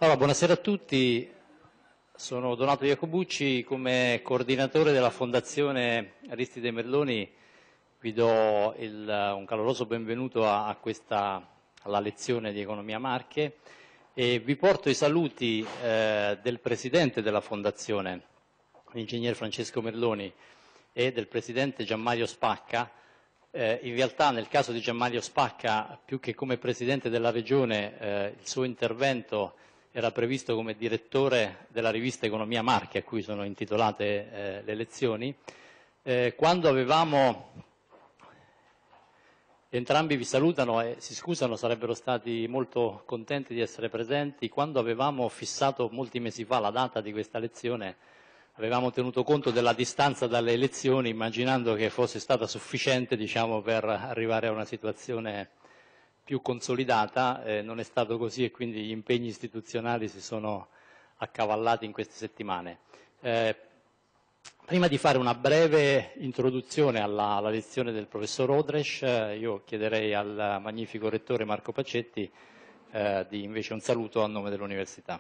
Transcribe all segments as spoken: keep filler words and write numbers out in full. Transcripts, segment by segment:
Allora, buonasera a tutti, sono Donato Iacobucci, come coordinatore della Fondazione Aristide Merloni vi do il, un caloroso benvenuto a, a questa, alla lezione di Economia Marche e vi porto i saluti eh, del Presidente della Fondazione, l'Ingegner Francesco Merloni, e del Presidente Gianmario Spacca. Eh, in realtà nel caso di Gianmario Spacca, più che come Presidente della Regione, eh, il suo intervento era previsto come direttore della rivista Economia Marche, a cui sono intitolate eh, le lezioni. Eh, quando avevamo, entrambi vi salutano e si scusano, sarebbero stati molto contenti di essere presenti. Quando avevamo fissato molti mesi fa la data di questa lezione, avevamo tenuto conto della distanza dalle elezioni, immaginando che fosse stata sufficiente, diciamo, per arrivare a una situazione più consolidata. Eh, non è stato così e quindi gli impegni istituzionali si sono accavallati in queste settimane. Eh, prima di fare una breve introduzione alla, alla lezione del professor Odres, eh, io chiederei al magnifico rettore Marco Pacetti eh, di invece un saluto a nome dell'Università.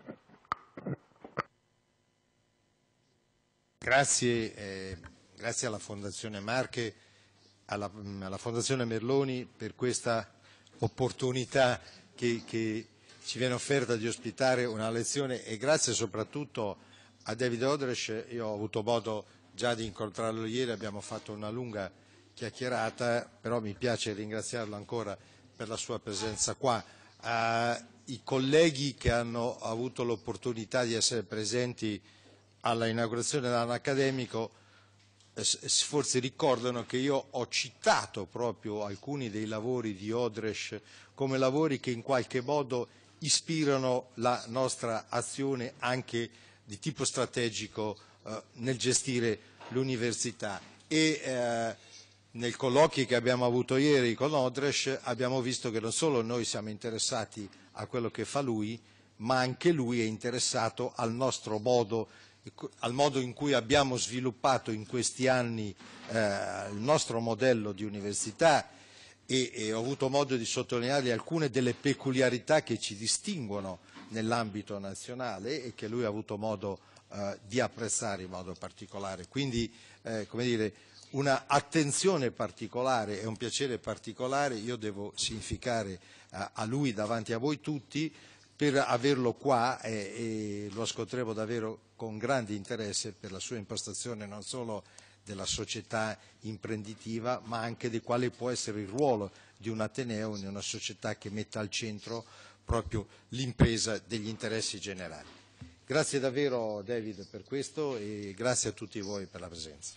Grazie, eh, grazie alla Fondazione Marche, alla, alla Fondazione Merloni per questa opportunità che, che ci viene offerta di ospitare una lezione, e grazie soprattutto a David Odres. Io ho avuto modo già di incontrarlo ieri, abbiamo fatto una lunga chiacchierata, però mi piace ringraziarlo ancora per la sua presenza qua. Uh, I colleghi che hanno avuto l'opportunità di essere presenti alla inaugurazione dell'anno accademico forse ricordano che io ho citato proprio alcuni dei lavori di Odres come lavori che in qualche modo ispirano la nostra azione anche di tipo strategico eh, nel gestire l'università. E eh, nel colloquio che abbiamo avuto ieri con Odres abbiamo visto che non solo noi siamo interessati a quello che fa lui, ma anche lui è interessato al nostro modo al modo in cui abbiamo sviluppato in questi anni eh, il nostro modello di università, e, e ho avuto modo di sottolineare alcune delle peculiarità che ci distinguono nell'ambito nazionale e che lui ha avuto modo eh, di apprezzare in modo particolare. Quindi, eh, come dire, una attenzione particolare e un piacere particolare io devo significare eh, a lui davanti a voi tutti, per averlo qua, e, e lo ascolteremo davvero con grande interesse per la sua impostazione non solo della società imprenditiva, ma anche di quale può essere il ruolo di un ateneo in una società che metta al centro proprio l'impresa degli interessi generali. Grazie davvero David per questo e grazie a tutti voi per la presenza.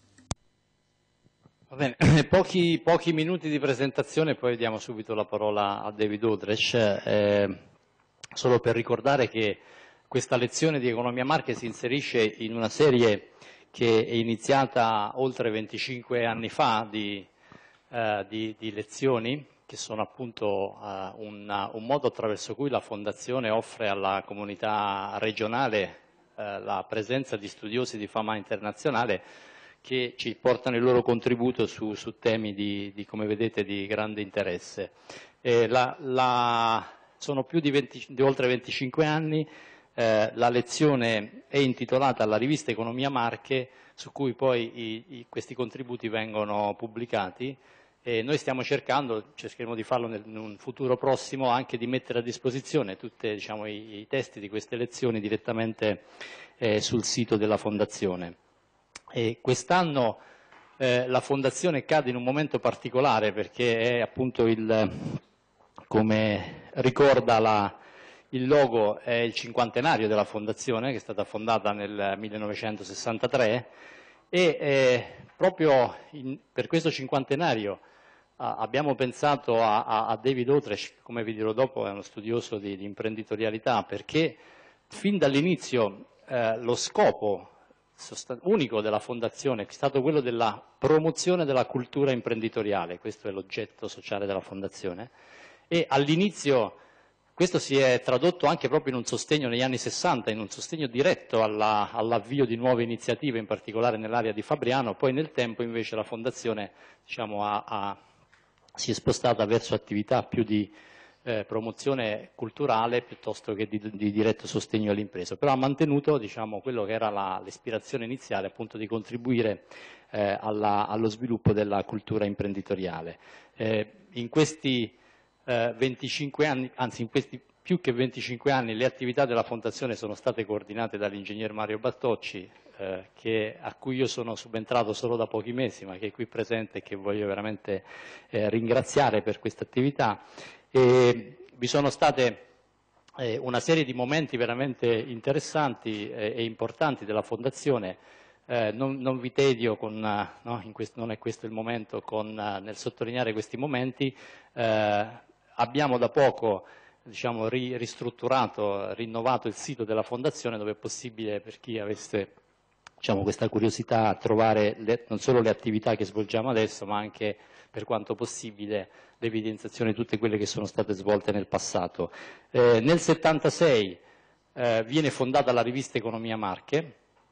Va bene, pochi, pochi minuti di presentazione, poi diamo subito la parola a David Odres. Eh, Solo per ricordare che questa lezione di Economia Marche si inserisce in una serie che è iniziata oltre venticinque anni fa di, eh, di, di lezioni, che sono appunto eh, un, un modo attraverso cui la Fondazione offre alla comunità regionale eh, la presenza di studiosi di fama internazionale che ci portano il loro contributo su, su temi di, di, come vedete, di grande interesse. Eh, la, la, Sono più di, venti, di oltre venticinque anni, eh, la lezione è intitolata alla rivista Economia Marche, su cui poi i, i, questi contributi vengono pubblicati, e noi stiamo cercando, cercheremo di farlo nel, in un futuro prossimo, anche di mettere a disposizione tutti, diciamo, i, i testi di queste lezioni direttamente eh, sul sito della Fondazione. E quest'anno eh, la Fondazione cade in un momento particolare perché è appunto il, come ricorda la, il logo, è il cinquantenario della Fondazione, che è stata fondata nel millenovecentosessantatré, e eh, proprio in, per questo cinquantenario ah, abbiamo pensato a, a, a David Odres, che come vi dirò dopo è uno studioso di, di imprenditorialità, perché fin dall'inizio eh, lo scopo unico della Fondazione è stato quello della promozione della cultura imprenditoriale. Questo è l'oggetto sociale della Fondazione. E all'inizio questo si è tradotto anche proprio in un sostegno negli anni sessanta, in un sostegno diretto alla, all'avvio di nuove iniziative, in particolare nell'area di Fabriano. Poi nel tempo invece la Fondazione, diciamo, ha, ha, si è spostata verso attività più di eh, promozione culturale piuttosto che di, di diretto sostegno all'impresa, però ha mantenuto, diciamo, quello che era l'ispirazione iniziale, appunto di contribuire eh, alla, allo sviluppo della cultura imprenditoriale. Eh, in questi eh, venticinque anni, anzi in questi più che venticinque anni, le attività della Fondazione sono state coordinate dall'ingegner Mario Battocci, eh, che, a cui io sono subentrato solo da pochi mesi, ma che è qui presente e che voglio veramente eh, ringraziare per questa attività. E vi sono state eh, una serie di momenti veramente interessanti eh, e importanti della Fondazione. Eh, non, non vi tedio, con, no, in questo, non è questo il momento, con, nel sottolineare questi momenti. Eh, abbiamo da poco, diciamo, ri, ristrutturato, rinnovato il sito della Fondazione, dove è possibile, per chi avesse, diciamo, questa curiosità, trovare le, non solo le attività che svolgiamo adesso, ma anche, per quanto possibile, l'evidenziazione di tutte quelle che sono state svolte nel passato. Eh, nel settantasei eh, viene fondata la rivista Economia Marche,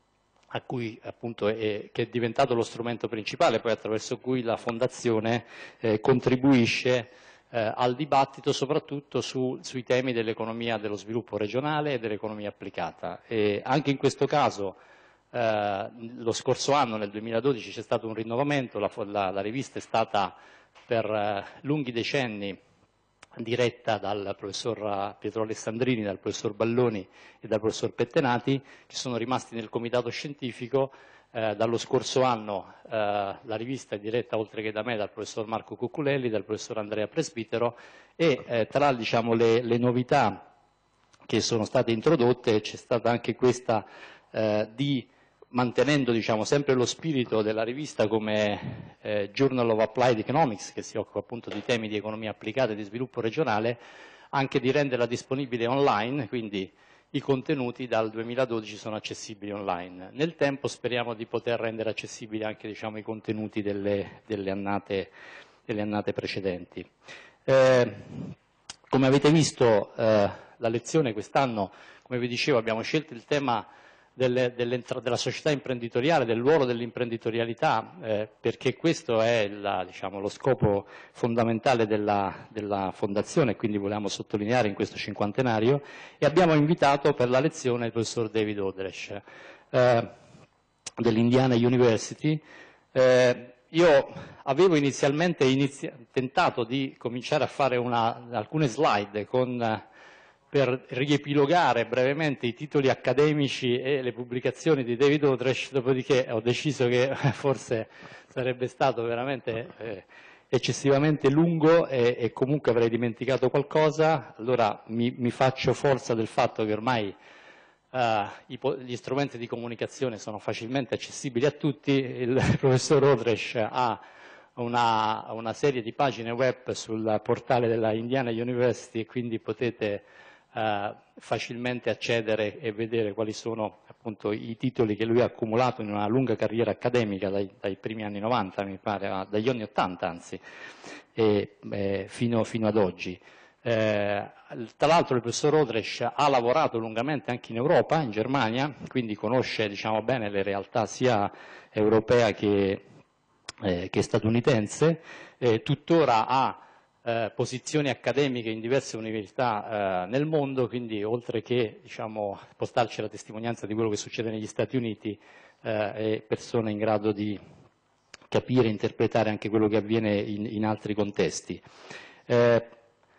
a cui, appunto, è, che è diventato lo strumento principale, poi attraverso cui la Fondazione eh, contribuisce eh, al dibattito soprattutto su, sui temi dell'economia dello sviluppo regionale e dell'economia applicata. E anche in questo caso eh, lo scorso anno, nel duemiladodici, c'è stato un rinnovamento, la, la, la rivista è stata per eh, lunghi decenni diretta dal professor Pietro Alessandrini, dal professor Balloni e dal professor Pettenati, che sono rimasti nel comitato scientifico. Eh, dallo scorso anno eh, la rivista è diretta, oltre che da me, dal professor Marco Cocculelli, dal professor Andrea Presbitero, e eh, tra, diciamo, le, le novità che sono state introdotte c'è stata anche questa eh, di, mantenendo, diciamo, sempre lo spirito della rivista come eh, Journal of Applied Economics, che si occupa appunto di temi di economia applicata e di sviluppo regionale, anche di renderla disponibile online, quindi i contenuti dal duemiladodici sono accessibili online. Nel tempo speriamo di poter rendere accessibili anche, diciamo, i contenuti delle, delle, annate, delle annate precedenti. Eh, come avete visto, eh, la lezione quest'anno, come vi dicevo, abbiamo scelto il tema delle, delle, della società imprenditoriale, del ruolo dell'imprenditorialità, eh, perché questo è la, diciamo, lo scopo fondamentale della, della Fondazione, e quindi volevamo sottolineare in questo cinquantenario, e abbiamo invitato per la lezione il professor David Odresh eh, dell'Indiana University. Eh, io avevo inizialmente inizi- tentato di cominciare a fare una, alcune slide con per riepilogare brevemente i titoli accademici e le pubblicazioni di David Odresh, dopodiché ho deciso che forse sarebbe stato veramente eh, eccessivamente lungo e, e comunque avrei dimenticato qualcosa. Allora mi, mi faccio forza del fatto che ormai eh, i, gli strumenti di comunicazione sono facilmente accessibili a tutti. Il professor Odresh ha una, una serie di pagine web sul portale della Indiana University, e quindi potete Uh, facilmente accedere e vedere quali sono, appunto, i titoli che lui ha accumulato in una lunga carriera accademica dai, dai primi anni novanta, mi pare, dagli anni ottanta anzi, e, eh, fino, fino ad oggi. Eh, tra l'altro il professor Odresh ha lavorato lungamente anche in Europa, in Germania, quindi conosce, diciamo, bene le realtà sia europea che, eh, che statunitense, eh, tuttora ha Eh, posizioni accademiche in diverse università eh, nel mondo, quindi oltre che, diciamo, postarci la testimonianza di quello che succede negli Stati Uniti, eh, è persona in grado di capire e interpretare anche quello che avviene in, in altri contesti. Eh,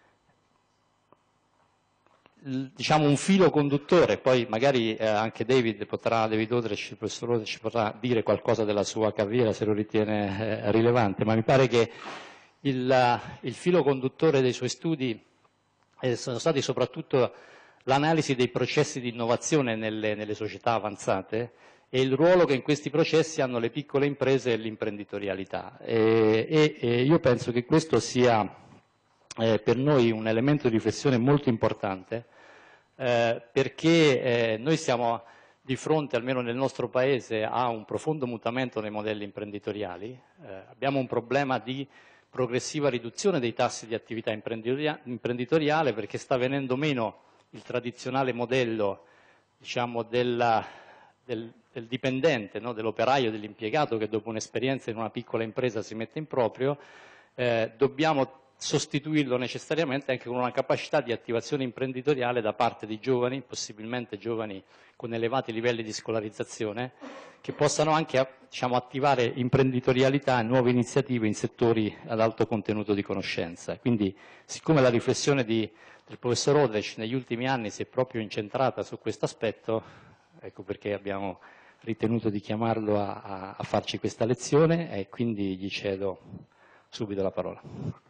diciamo un filo conduttore, poi magari eh, anche David potrà, David Odresh, il professor Odresh potrà dire qualcosa della sua carriera se lo ritiene eh, rilevante, ma mi pare che Il, il filo conduttore dei suoi studi eh, sono stati soprattutto l'analisi dei processi di innovazione nelle, nelle società avanzate e il ruolo che in questi processi hanno le piccole imprese e l'imprenditorialità. E, e, e io penso che questo sia eh, per noi un elemento di riflessione molto importante, eh, perché eh, noi siamo di fronte, almeno nel nostro Paese, a un profondo mutamento nei modelli imprenditoriali. Eh, abbiamo un problema di progressiva riduzione dei tassi di attività imprenditoriale, perché sta venendo meno il tradizionale modello, diciamo, della, del, del dipendente, no? Dell'operaio, dell'impiegato che dopo un'esperienza in una piccola impresa si mette in proprio. Eh, dobbiamo sostituirlo necessariamente anche con una capacità di attivazione imprenditoriale da parte di giovani, possibilmente giovani con elevati livelli di scolarizzazione, che possano anche, diciamo, attivare imprenditorialità e nuove iniziative in settori ad alto contenuto di conoscenza. Quindi, siccome la riflessione di, del professor Odrich negli ultimi anni si è proprio incentrata su questo aspetto, ecco perché abbiamo ritenuto di chiamarlo a, a, a farci questa lezione, e quindi gli cedo subito la parola.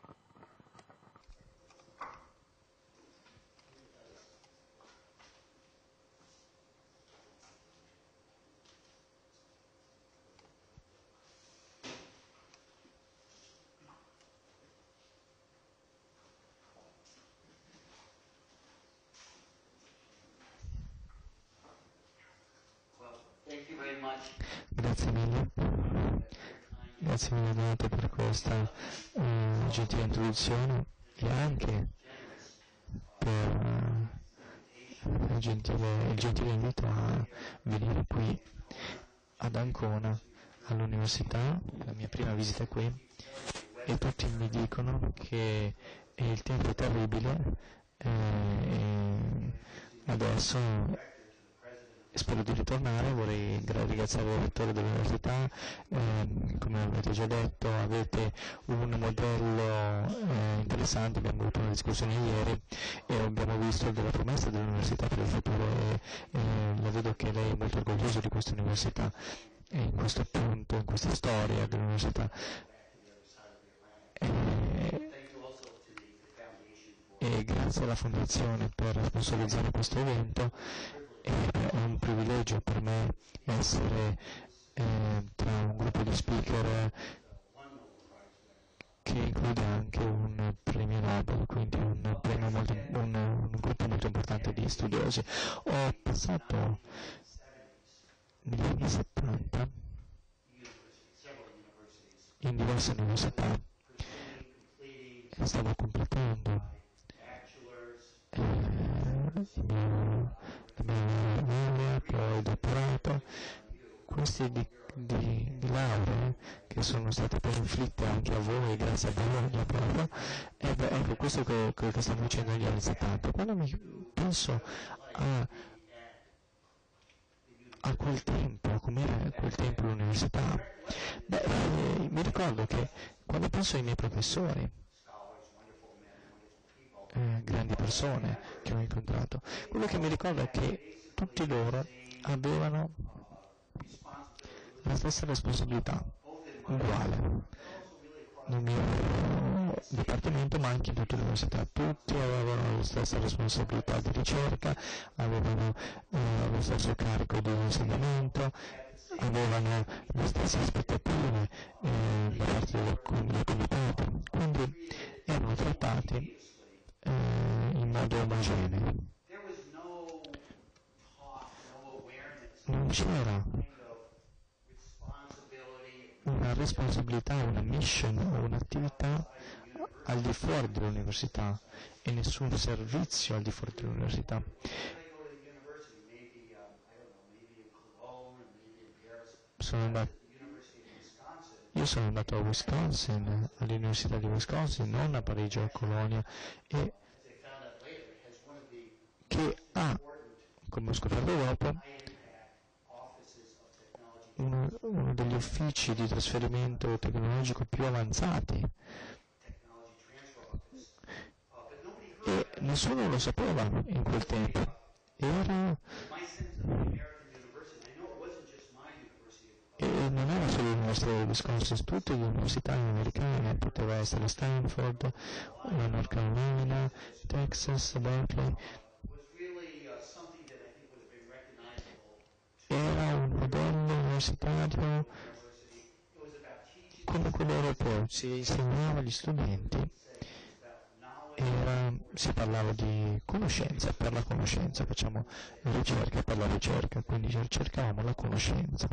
Grazie mille, grazie mille Donato per questa uh, gentile introduzione e anche per uh, il, gentile, il gentile invito a venire qui ad Ancona all'università, la mia prima visita qui, e tutti mi dicono che il tempo è terribile eh, e adesso spero di ritornare. Vorrei ringraziare il rettore dell'università, eh, come avete già detto avete un modello eh, interessante, abbiamo avuto una discussione ieri e abbiamo visto delle promesse dell'università per il futuro e eh, la vedo che lei è molto orgoglioso di questa università e in questo punto, in questa storia dell'università. E, e grazie alla Fondazione per sponsorizzare questo evento. È un privilegio per me essere eh, tra un gruppo di speaker che include anche un premio Nobel, quindi un, premio molto, un, un gruppo molto importante di studiosi. Ho passato negli anni settanta in diverse università e stavo completando eh, il mio la mia laurea, poi il dottorato. Questi di, di, di lauree che sono state poi inflitte anche a voi grazie a Bologna proprio, e beh, ecco questo è quello che, che stiamo facendo negli anni settanta. Quando mi penso a, a quel tempo, a com'era quel tempo l'università, beh, eh, mi ricordo che quando penso ai miei professori, Eh, grandi persone che ho incontrato, quello che mi ricordo è che tutti loro avevano la stessa responsabilità, uguale, nel mio dipartimento ma anche in tutta l'università. Tutti avevano la stessa responsabilità di ricerca, avevano eh, lo stesso carico di insegnamento, avevano le stesse aspettative eh, da parte dei comitati, quindi erano trattati in modo omogeneo. Non c'era una responsabilità, una mission o un'attività al di fuori dell'università e nessun servizio al di fuori dell'università. Sono andato, io sono andato a Wisconsin, all'Università di Wisconsin, non a Parigi o a Colonia, e che ha, come ho scoperto dopo, uno, uno degli uffici di trasferimento tecnologico più avanzati. E nessuno lo sapeva in quel tempo. Era e non era solo l'Università di Wisconsin, tutte le università americane, poteva essere Stanford, North Carolina, Texas, Berkeley. Era un modello universitario come quello europeo, si insegnava agli studenti, era, si parlava di conoscenza per la conoscenza, facciamo ricerca per la ricerca, quindi cercavamo la conoscenza.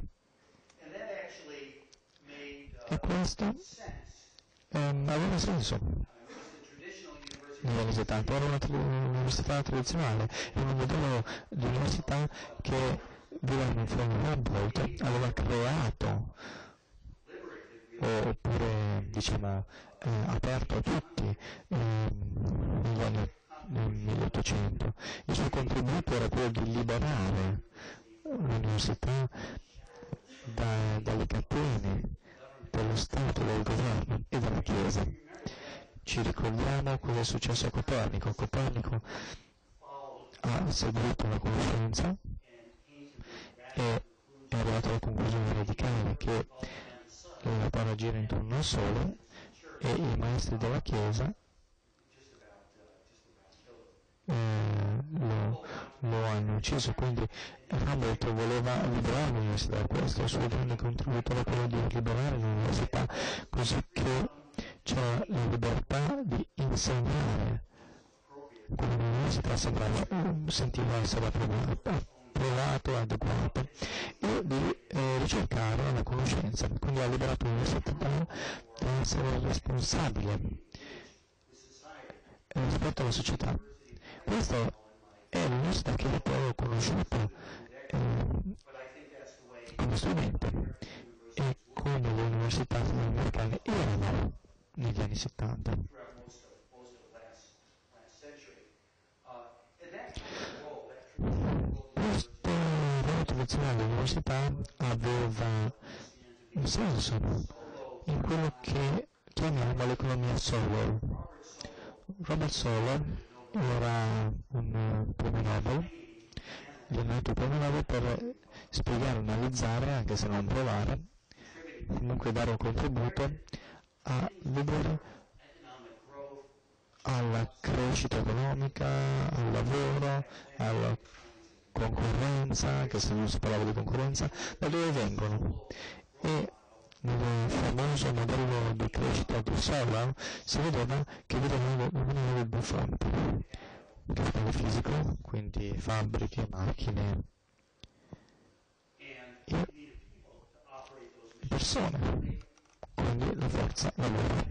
E questo ehm, aveva senso negli anni settanta, era una tra- università tradizionale, era un modello di università che Wilhelm von Humboldt aveva creato oppure diciamo eh, aperto a tutti eh, negli anni nel milleottocento. Il suo contributo era quello di liberare l'università da, dalle catene dello Stato, del governo e dalla Chiesa. Ci ricordiamo cosa è successo a Copernico. Copernico ha seguito la conoscenza e è arrivato alla conclusione radicale che la Terra gira intorno al Sole e i maestri della Chiesa eh, lo, lo hanno ucciso. Quindi Humboldt voleva liberare l'università, e questo il suo grande contributo era quello di liberare l'università, così che c'era la libertà di insegnare. Come l'università sembrava, sentiva essere approvato e adeguato, e di eh, ricercare la conoscenza. Quindi ha liberato l'università da, da essere responsabile eh, rispetto alla società. Questa è l'università che poi ho conosciuto eh, come studente e come le università americane erano negli anni settanta. Questo ruolo tradizionale dell'università aveva un senso in quello che chiamiamo l'economia Solow. Robert Solow era un premio Nobel, gli hanno dato il premio Nobel per spiegare, analizzare, anche se non provare, comunque dare un contributo a vedere alla crescita economica, al lavoro, alla concorrenza, anche se non si parlava di concorrenza, da dove vengono. E nel famoso modello di crescita di Solow si vedeva che venivano due fonti: il capitale fisico, quindi fabbriche, macchine, e persone, quindi la forza lavoro.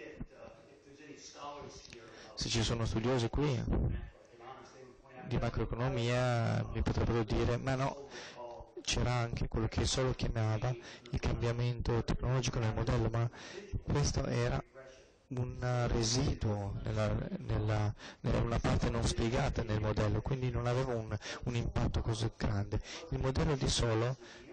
Se ci sono studiosi qui di macroeconomia mi potrebbero dire ma no, c'era anche quello che Solow chiamava il cambiamento tecnologico nel modello, ma questo era un residuo nella, nella, nella una parte non spiegata nel modello, quindi non aveva un, un impatto così grande. Il modello di Solow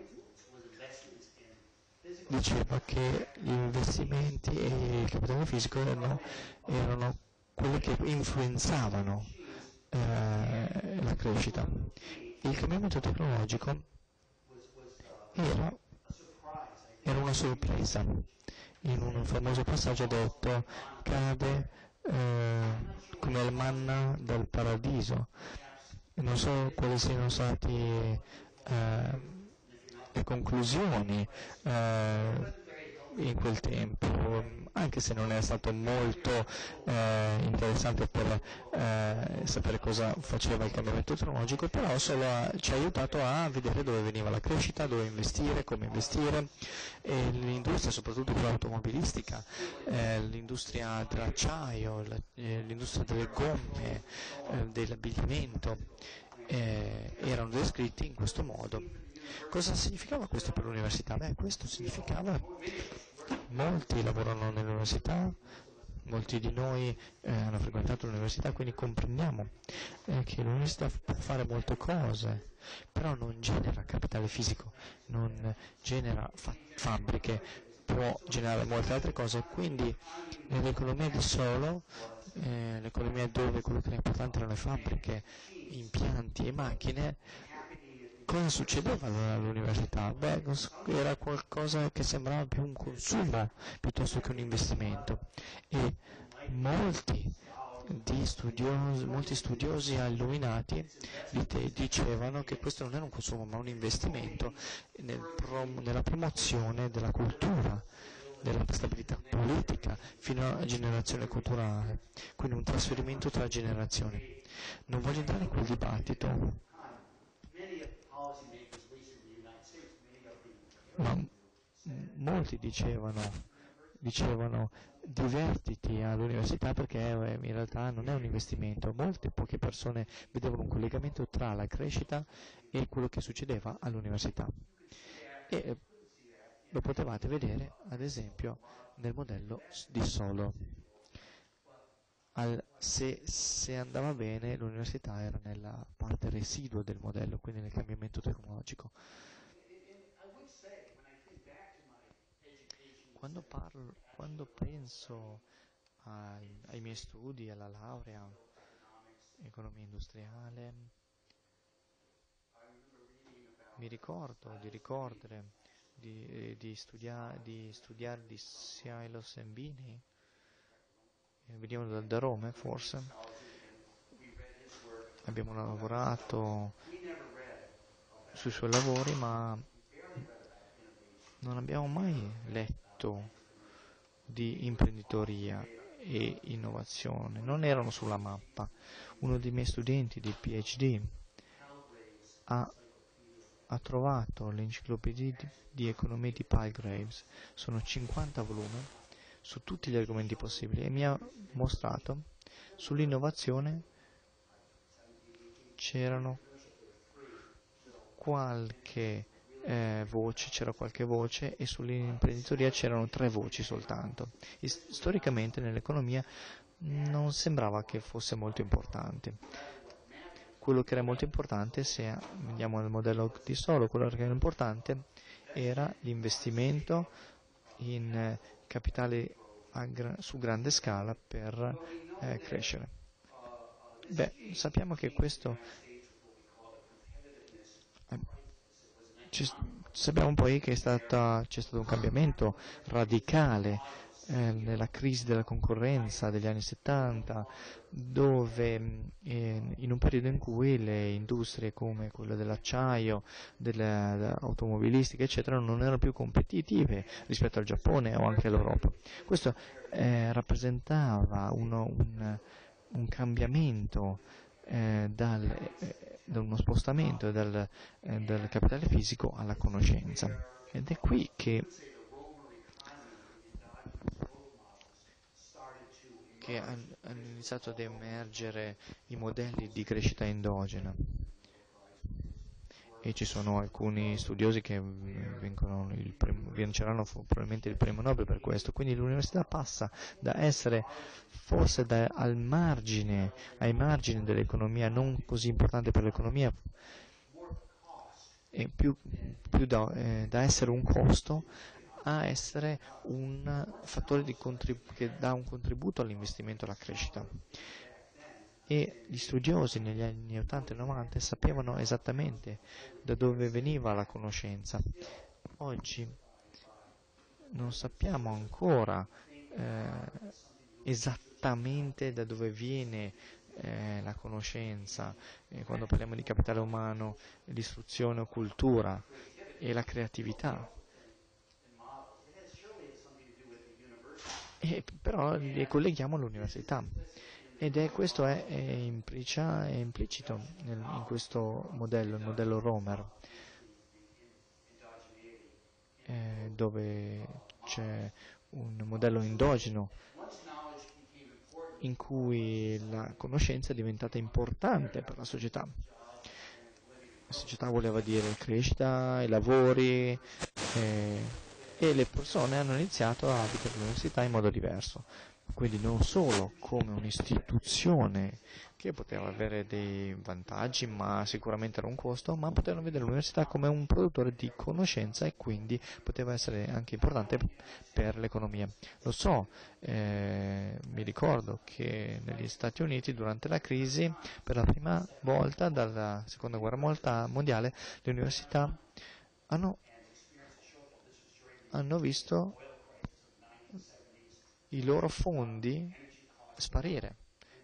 diceva che gli investimenti e il capitale fisico erano, erano quelli che influenzavano eh, la crescita. Il cambiamento tecnologico era, era una sorpresa. In un famoso passaggio ha detto cade eh, come il manna dal paradiso. Non so quali siano stati eh, le conclusioni eh, in quel tempo, anche se non è stato molto eh, interessante per eh, sapere cosa faceva il cambiamento tecnologico, però solo ha, ci ha aiutato a vedere dove veniva la crescita, dove investire, come investire, e l'industria, soprattutto quella automobilistica, eh, l'industria dell'acciaio, la, eh, l'industria delle gomme, eh, dell'abbigliamento, eh, erano descritti in questo modo. Cosa significava questo per l'università? Beh, questo significava molti lavorano nell'università, molti di noi eh, hanno frequentato l'università, quindi comprendiamo eh, che l'università può fare molte cose, però non genera capitale fisico, non genera fa- fabbriche, può generare molte altre cose. Quindi nell'economia di Solow, eh, l'economia dove quello che era importante erano le fabbriche, impianti e macchine, cosa succedeva allora all'università? Beh, era qualcosa che sembrava più un consumo piuttosto che un investimento, e molti, di studiosi, molti studiosi illuminati dicevano che questo non era un consumo ma un investimento nel prom- nella promozione della cultura, della stabilità politica fino alla generazione culturale, quindi un trasferimento tra generazioni. Non voglio entrare in quel dibattito, ma molti dicevano, dicevano divertiti all'università perché in realtà non è un investimento. Molte poche persone vedevano un collegamento tra la crescita e quello che succedeva all'università. E lo potevate vedere ad esempio nel modello di Solo. Al, se, se andava bene l'università era nella parte residua del modello, quindi nel cambiamento tecnologico. Quando, parlo, quando penso ai, ai miei studi, alla laurea, economia industriale, mi ricordo di ricordare di, di, studia, di studiare di Silos e Bini, veniamo da, da Roma forse, abbiamo lavorato sui suoi lavori, ma non abbiamo mai letto di imprenditoria e innovazione, non erano sulla mappa. Uno dei miei studenti di PhD ha, ha trovato l'enciclopedia di, di economia di Palgraves, sono cinquanta volumi su tutti gli argomenti possibili, e mi ha mostrato sull'innovazione c'erano qualche eh, voce, c'era qualche voce, e sull'imprenditoria c'erano tre voci soltanto. E, storicamente nell'economia non sembrava che fosse molto importante. Quello che era molto importante, se andiamo al modello di Solo, quello che era importante era l'investimento in eh, capitale a gra- su grande scala per eh, crescere. Beh, sappiamo che questo eh, ci, sappiamo poi che è stata, c'è stato un cambiamento radicale eh, nella crisi della concorrenza degli anni settanta, dove eh, in un periodo in cui le industrie come quella dell'acciaio, dell'automobilistica eccetera non erano più competitive rispetto al Giappone o anche all'Europa. Questo eh, rappresentava uno, un, un cambiamento eh, dal, eh, da uno spostamento dal, eh, dal capitale fisico alla conoscenza, ed è qui che che hanno iniziato ad emergere i modelli di crescita endogena, e ci sono alcuni studiosi che vincono il primo, vinceranno probabilmente il premio Nobel per questo. Quindi l'università passa da essere forse da, al margine, ai margini dell'economia, non così importante per l'economia, e più, più da, eh, da essere un costo a essere un fattore di contrib- che dà un contributo all'investimento e alla crescita. E gli studiosi negli anni ottanta e novanta sapevano esattamente da dove veniva la conoscenza. Oggi non sappiamo ancora eh, esattamente da dove viene eh, la conoscenza, eh, quando parliamo di capitale umano, l'istruzione o cultura e la creatività. E però li colleghiamo all'università, ed è questo è, è, implicia, è implicito nel, in questo modello, il modello Romer, eh, dove c'è un modello endogeno in cui la conoscenza è diventata importante per la società. La società voleva dire crescita, i lavori, eh, e le persone hanno iniziato a vedere l'università in modo diverso, quindi non solo come un'istituzione che poteva avere dei vantaggi ma sicuramente era un costo, ma potevano vedere l'università come un produttore di conoscenza, e quindi poteva essere anche importante per l'economia. Lo so, eh, mi ricordo che negli Stati Uniti durante la crisi, per la prima volta dalla seconda guerra mondiale, le università hanno hanno visto i loro fondi sparire.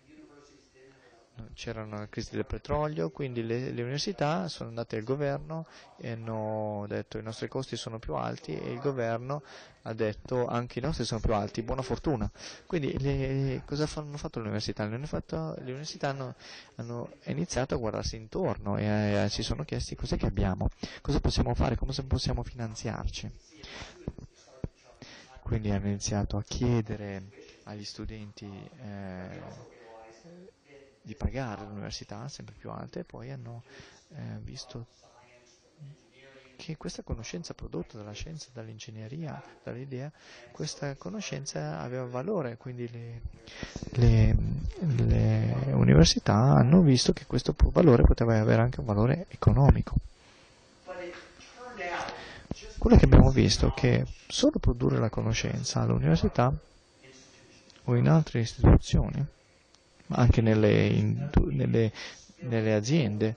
C'era una crisi del petrolio, quindi le, le università sono andate al governo e hanno detto i nostri costi sono più alti, e il governo ha detto anche i nostri sono più alti, buona fortuna. Quindi le, cosa hanno fatto le università? Le, fatto, le università hanno, hanno iniziato a guardarsi intorno e eh, si sono chiesti cos'è che abbiamo, cosa possiamo fare, come possiamo finanziarci. Quindi hanno iniziato a chiedere agli studenti eh, di pagare l'università sempre più alte, e poi hanno eh, visto che questa conoscenza prodotta dalla scienza, dall'ingegneria, dall'idea, questa conoscenza aveva valore, quindi le, le, le università hanno visto che questo valore poteva avere anche un valore economico. Quello che abbiamo visto è che solo produrre la conoscenza all'università o in altre istituzioni, ma anche nelle, nelle, nelle aziende,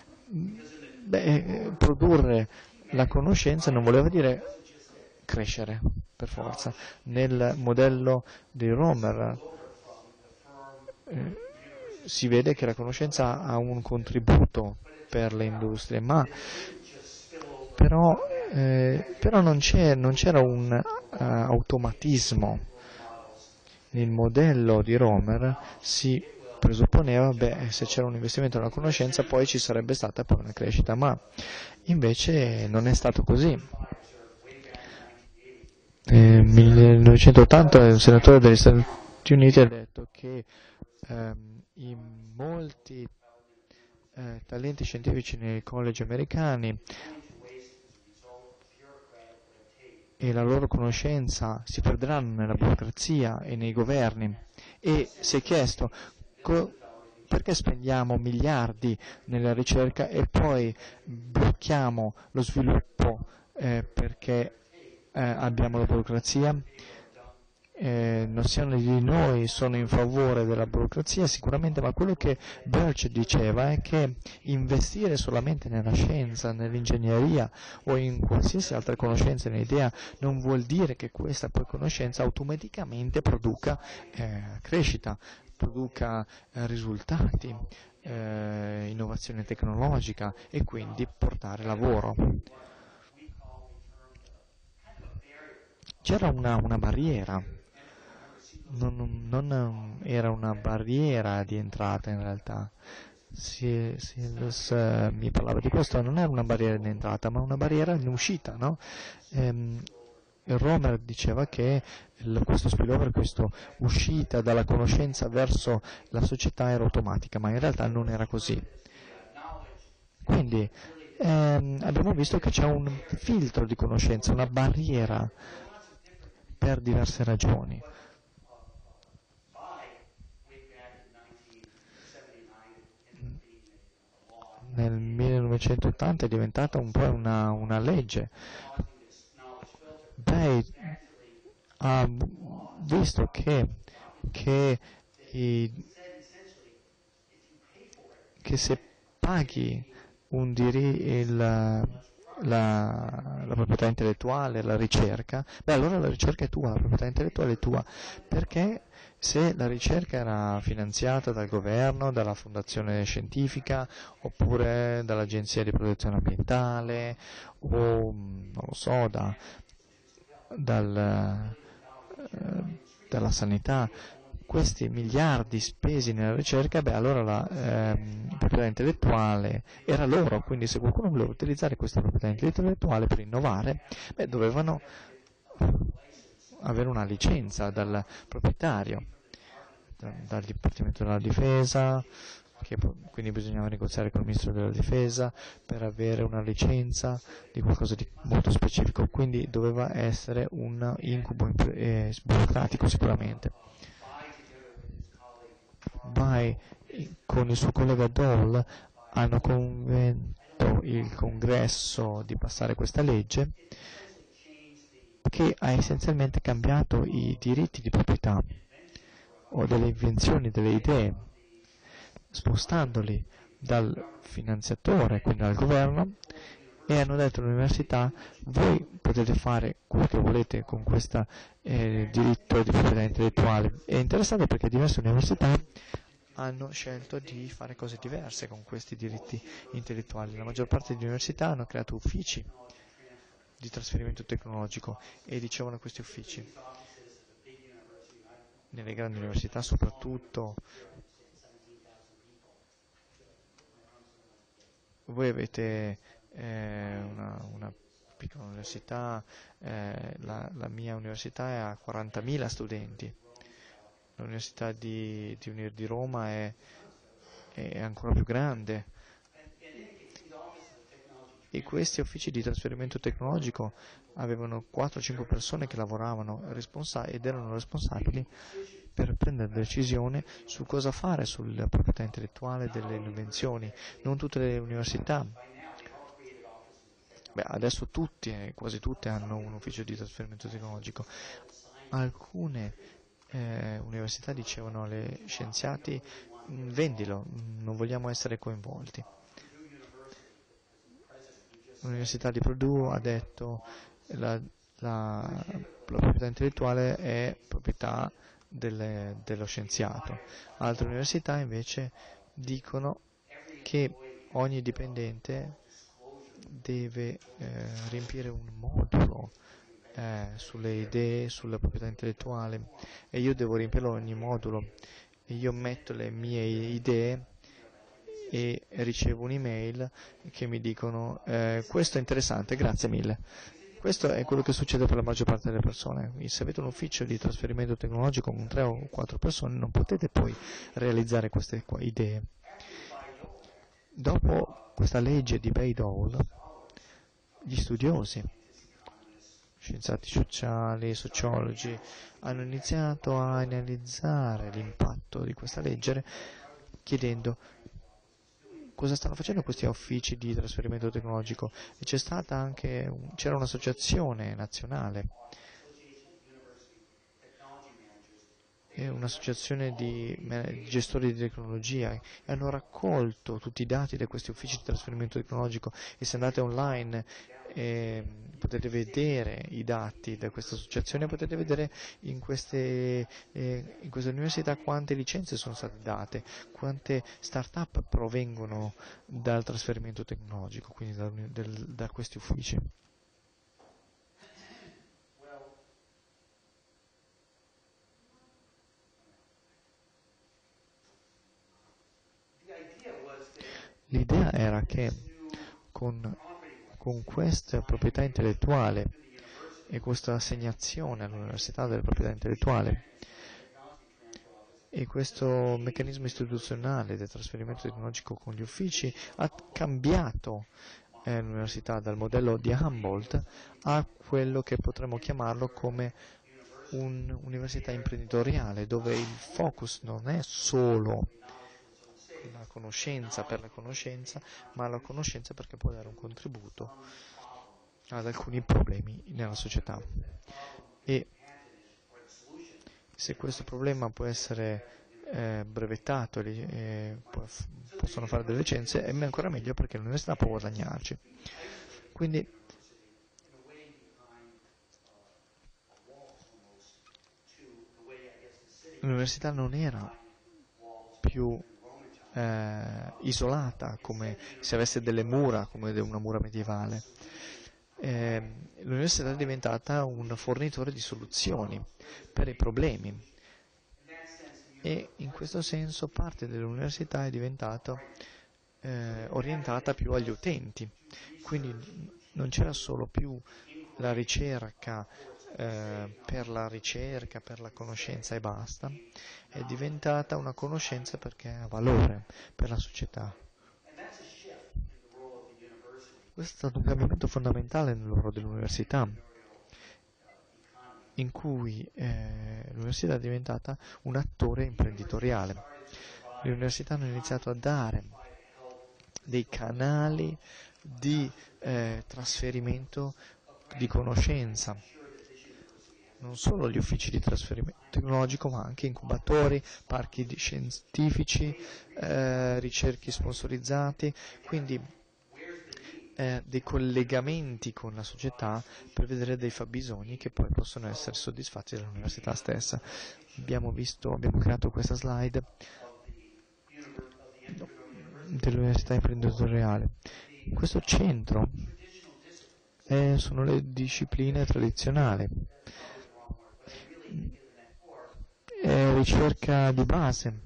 beh, produrre la conoscenza non voleva dire crescere per forza. Nel modello di Romer eh, si vede che la conoscenza ha un contributo per le industrie, ma però, eh, però non, c'è, non c'era un uh, automatismo. Nel modello di Romer si presupponeva, beh, se c'era un investimento nella conoscenza poi ci sarebbe stata poi una crescita, ma invece non è stato così. Nel millenovecentottanta un senatore degli Stati Uniti ha detto che ehm, i molti eh, talenti scientifici nei college americani e la loro conoscenza si perderanno nella burocrazia e nei governi, e si è chiesto co- perché spendiamo miliardi nella ricerca e poi blocchiamo lo sviluppo eh, perché eh, abbiamo la burocrazia. Eh, non siano di noi sono in favore della burocrazia sicuramente, ma quello che Birch diceva è che investire solamente nella scienza, nell'ingegneria o in qualsiasi altra conoscenza, nell'idea, non vuol dire che questa poi conoscenza automaticamente produca eh, crescita, produca eh, risultati, eh, innovazione tecnologica e quindi portare lavoro. C'era una, una barriera. Non, non era una barriera di entrata in realtà. Silas uh, mi parlava di questo, non era una barriera in entrata, ma una barriera in uscita, no? Ehm, Romer diceva che il, questo spillover, questa uscita dalla conoscenza verso la società era automatica, ma in realtà non era così. Quindi ehm, abbiamo visto che c'è un filtro di conoscenza, una barriera per diverse ragioni. Nel millenovecentottanta è diventata un po' una, una legge. Beh, ha visto che, che, i, che se paghi un diri, il, la, la proprietà intellettuale, la ricerca, beh allora la ricerca è tua, la proprietà intellettuale è tua, perché se la ricerca era finanziata dal governo, dalla fondazione scientifica, oppure dall'agenzia di protezione ambientale, o non lo so, da, dal, eh, dalla sanità, questi miliardi spesi nella ricerca, beh allora la ehm, proprietà intellettuale era loro, quindi se qualcuno voleva utilizzare questa proprietà intellettuale per innovare, beh dovevano avere una licenza dal proprietario, da, dal Dipartimento della Difesa, che quindi bisognava negoziare con il Ministro della Difesa per avere una licenza di qualcosa di molto specifico, quindi doveva essere un incubo eh, burocratico sicuramente. Vai con il suo collega Dole hanno convinto il Congresso di passare questa legge che ha essenzialmente cambiato i diritti di proprietà o delle invenzioni, delle idee, spostandoli dal finanziatore, quindi dal governo, e hanno detto all'università: voi potete fare quello che volete con questo eh, diritto di proprietà intellettuale. È interessante perché diverse università hanno scelto di fare cose diverse con questi diritti intellettuali. La maggior parte delle università hanno creato uffici di trasferimento tecnologico e dicevano questi uffici, nelle grandi università soprattutto, voi avete eh, una, una piccola università, eh, la, la mia università ha quarantamila studenti, l'università di, di, di Roma è, è ancora più grande, e questi uffici di trasferimento tecnologico avevano quattro cinque persone che lavoravano responsa- ed erano responsabili per prendere decisione su cosa fare sulla proprietà intellettuale delle invenzioni. Non tutte le università, beh, adesso tutti, eh, quasi tutte hanno un ufficio di trasferimento tecnologico. Alcune eh, università dicevano agli scienziati: vendilo, non vogliamo essere coinvolti. L'Università di Purdue ha detto che la, la, la proprietà intellettuale è proprietà delle, dello scienziato. Altre università invece dicono che ogni dipendente deve eh, riempire un modulo eh, sulle idee, sulla proprietà intellettuale, e io devo riempirlo ogni modulo. E io metto le mie idee e ricevo un'email che mi dicono eh, questo è interessante, grazie mille. Questo è quello che succede per la maggior parte delle persone. Se avete un ufficio di trasferimento tecnologico con tre o quattro persone non potete poi realizzare queste idee. Dopo questa legge di Bayh-Dole, gli studiosi, scienziati sociali, sociologi, hanno iniziato a analizzare l'impatto di questa legge chiedendo cosa stanno facendo questi uffici di trasferimento tecnologico. E c'è stata anche, c'era un'associazione nazionale, un'associazione di gestori di tecnologia, e hanno raccolto tutti i dati da questi uffici di trasferimento tecnologico, e se andate online eh, potete vedere i dati da questa associazione, potete vedere in queste, eh, in queste università quante licenze sono state date, quante start-up provengono dal trasferimento tecnologico, quindi da, del, da questi uffici. L'idea era che con, con questa proprietà intellettuale e questa assegnazione all'università della proprietà intellettuale e questo meccanismo istituzionale del trasferimento tecnologico con gli uffici ha cambiato eh, l'università dal modello di Humboldt a quello che potremmo chiamarlo come un'università imprenditoriale, dove il focus non è solo la conoscenza per la conoscenza, ma la conoscenza perché può dare un contributo ad alcuni problemi nella società. E se questo problema può essere eh, brevettato, eh, può, possono fare delle licenze, è ancora meglio perché l'università può guadagnarci. Quindi l'università non era più Eh, isolata, come se avesse delle mura, come una mura medievale. Eh, l'università è diventata un fornitore di soluzioni per i problemi, e in questo senso parte dell'università è diventata eh, orientata più agli utenti, quindi non c'era solo più la ricerca Eh, per la ricerca, per la conoscenza e basta, è diventata una conoscenza perché ha valore per la società. Questo è stato un cambiamento fondamentale nel lavoro dell'università, in cui eh, l'università è diventata un attore imprenditoriale. Le università hanno iniziato a dare dei canali di eh, trasferimento di conoscenza, non solo gli uffici di trasferimento tecnologico, ma anche incubatori, parchi scientifici, eh, ricerche sponsorizzati, quindi eh, dei collegamenti con la società per vedere dei fabbisogni che poi possono essere soddisfatti dall'università stessa. Abbiamo visto, abbiamo creato questa slide dell'università imprenditoriale. Questo centro eh, sono le discipline tradizionali. È ricerca di base,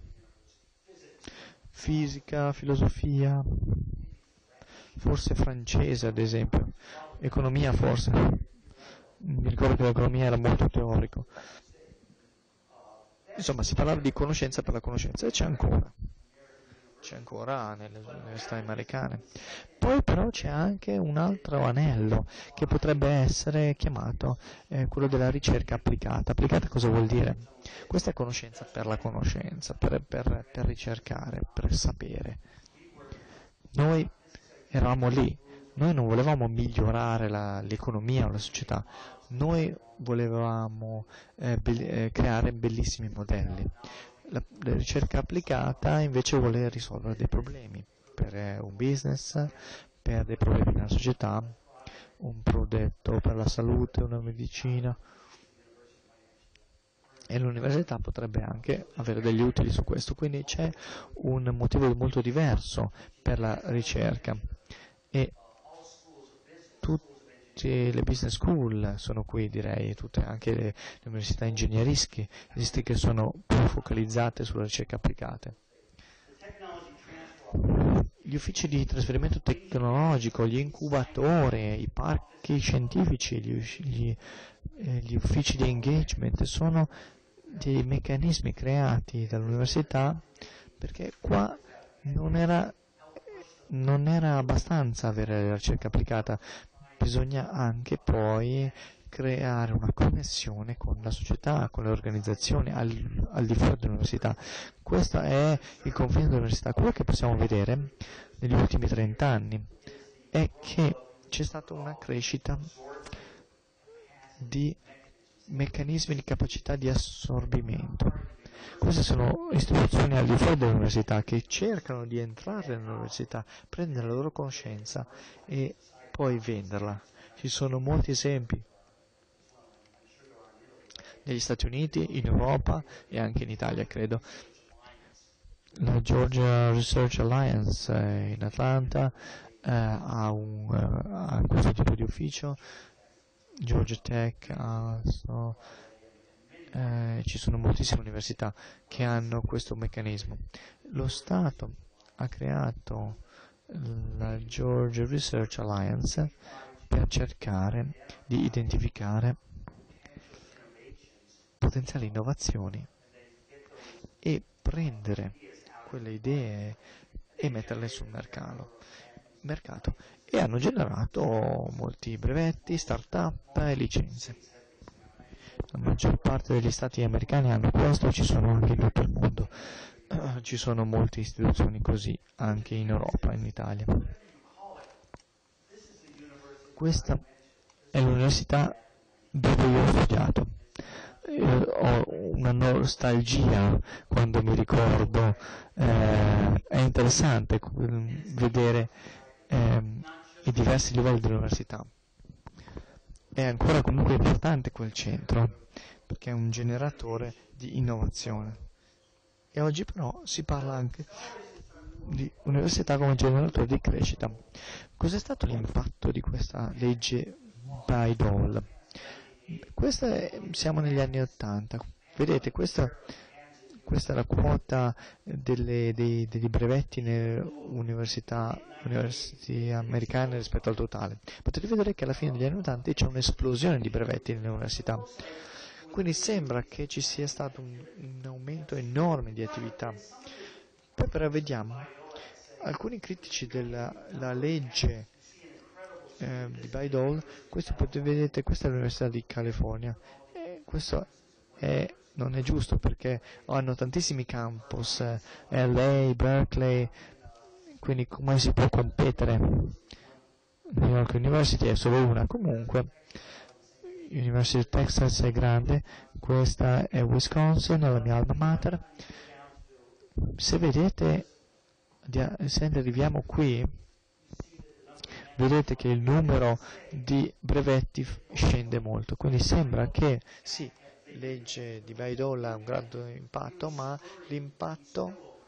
fisica, filosofia, forse francese ad esempio, economia forse, mi ricordo che l'economia era molto teorico. Insomma, si parlava di conoscenza per la conoscenza, e c'è ancora. c'è ancora nelle università americane. Poi però c'è anche un altro anello che potrebbe essere chiamato eh, quello della ricerca applicata. Applicata cosa vuol dire? Questa è conoscenza per la conoscenza, per, per, per ricercare, per sapere. Noi eravamo lì, noi non volevamo migliorare la, l'economia o la società, noi volevamo eh, be- eh, creare bellissimi modelli. La, la ricerca applicata invece vuole risolvere dei problemi per eh, un business, per dei problemi nella società, un prodotto per la salute, una medicina, e l'università potrebbe anche avere degli utili su questo, quindi c'è un motivo molto diverso per la ricerca e tutte le business school sono qui, direi, tutte anche le, le università ingegneristiche che sono più focalizzate sulla ricerca applicata. Gli uffici di trasferimento tecnologico, gli incubatori, i parchi scientifici, gli, gli, eh, gli uffici di engagement sono dei meccanismi creati dall'università perché qua non era, non era abbastanza avere la ricerca applicata, bisogna anche poi creare una connessione con la società, con le organizzazioni al, al di fuori dell'università. Questo è il confine dell'università. Quello che possiamo vedere negli ultimi trent'anni è che c'è stata una crescita di meccanismi di capacità di assorbimento. Queste sono istituzioni al di fuori dell'università che cercano di entrare nell'università, prendere la loro conoscenza e poi venderla. Ci sono molti esempi negli Stati Uniti, in Europa e anche in Italia, credo. La Georgia Research Alliance eh, in Atlanta eh, ha, un, eh, ha questo tipo di ufficio, Georgia Tech, also, eh, ci sono moltissime università che hanno questo meccanismo. Lo Stato ha creato la Georgia Research Alliance per cercare di identificare potenziali innovazioni e prendere quelle idee e metterle sul mercato, mercato e hanno generato molti brevetti, start-up e licenze. La maggior parte degli stati americani hanno questo, ci sono anche in tutto il mondo. Uh, ci sono molte istituzioni così anche in Europa e in Italia. Questa è l'università dove io ho studiato. Eh, ho una nostalgia quando mi ricordo, eh, è interessante vedere eh, i diversi livelli dell'università. È ancora comunque importante quel centro perché è un generatore di innovazione. E oggi però si parla anche di università come generatore di crescita. Cos'è stato l'impatto di questa legge Bayh-Dole? Questa è, siamo negli anni Ottanta. Vedete, questa, questa è la quota delle, dei, degli brevetti nelle università, università americane rispetto al totale. Potete vedere che alla fine degli anni Ottanta c'è un'esplosione di brevetti nelle università. Quindi sembra che ci sia stato un, un aumento enorme di attività. Poi però vediamo, alcuni critici della la legge eh, di Bayh-Dole, questo potete vedere, questa è l'Università di California, e questo è, non è giusto perché hanno tantissimi campus, eh, L A, Berkeley, quindi come si può competere? New York University è solo una, comunque. University of Texas è grande, questa è Wisconsin, la mia alma mater. Se vedete, se arriviamo qui, vedete che il numero di brevetti scende molto, quindi sembra che sì, legge di Bayh-Dole ha un grande impatto, ma l'impatto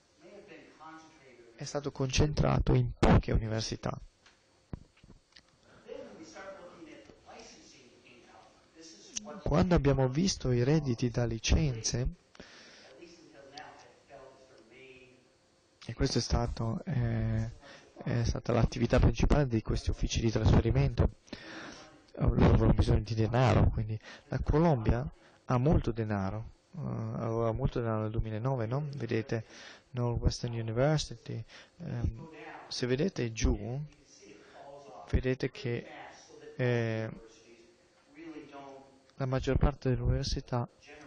è stato concentrato in poche università. Quando abbiamo visto i redditi da licenze, e questo è stato eh, è stata l'attività principale di questi uffici di trasferimento, loro avevano bisogno di denaro, quindi la Colombia ha molto denaro aveva molto denaro nel duemilanove, no? Vedete Northwestern University, um, se vedete giù vedete che eh, la maggior parte delle università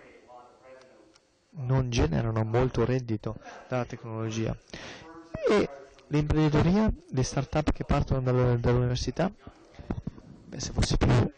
non generano molto reddito dalla tecnologia, e l'imprenditoria, le start-up che partono dall'università, beh, se fossi più,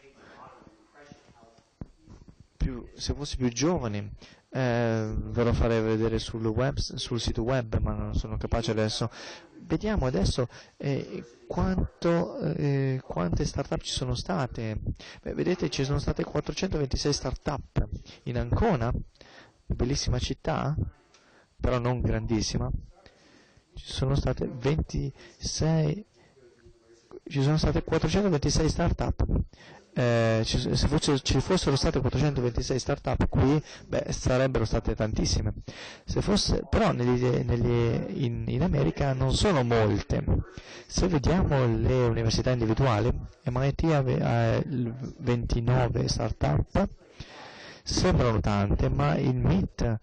più, se fossi più giovane, eh, ve lo farei vedere sul, web, sul sito web, ma non sono capace adesso. Vediamo adesso eh, quanto, eh, quante start-up ci sono state. Beh, vedete, ci sono state quattrocentoventisei start-up in Ancona, bellissima città, però non grandissima. Ci sono state ventisei, ci sono state quattrocentoventisei start-up. Eh, ci, se fosse, ci fossero state quattrocentoventisei start-up qui, beh, sarebbero state tantissime. Se fosse, però negli, negli, in, in America non sono molte. Se vediamo le università individuali, M I T ha ventinove start-up, sembrano tante, ma il M I T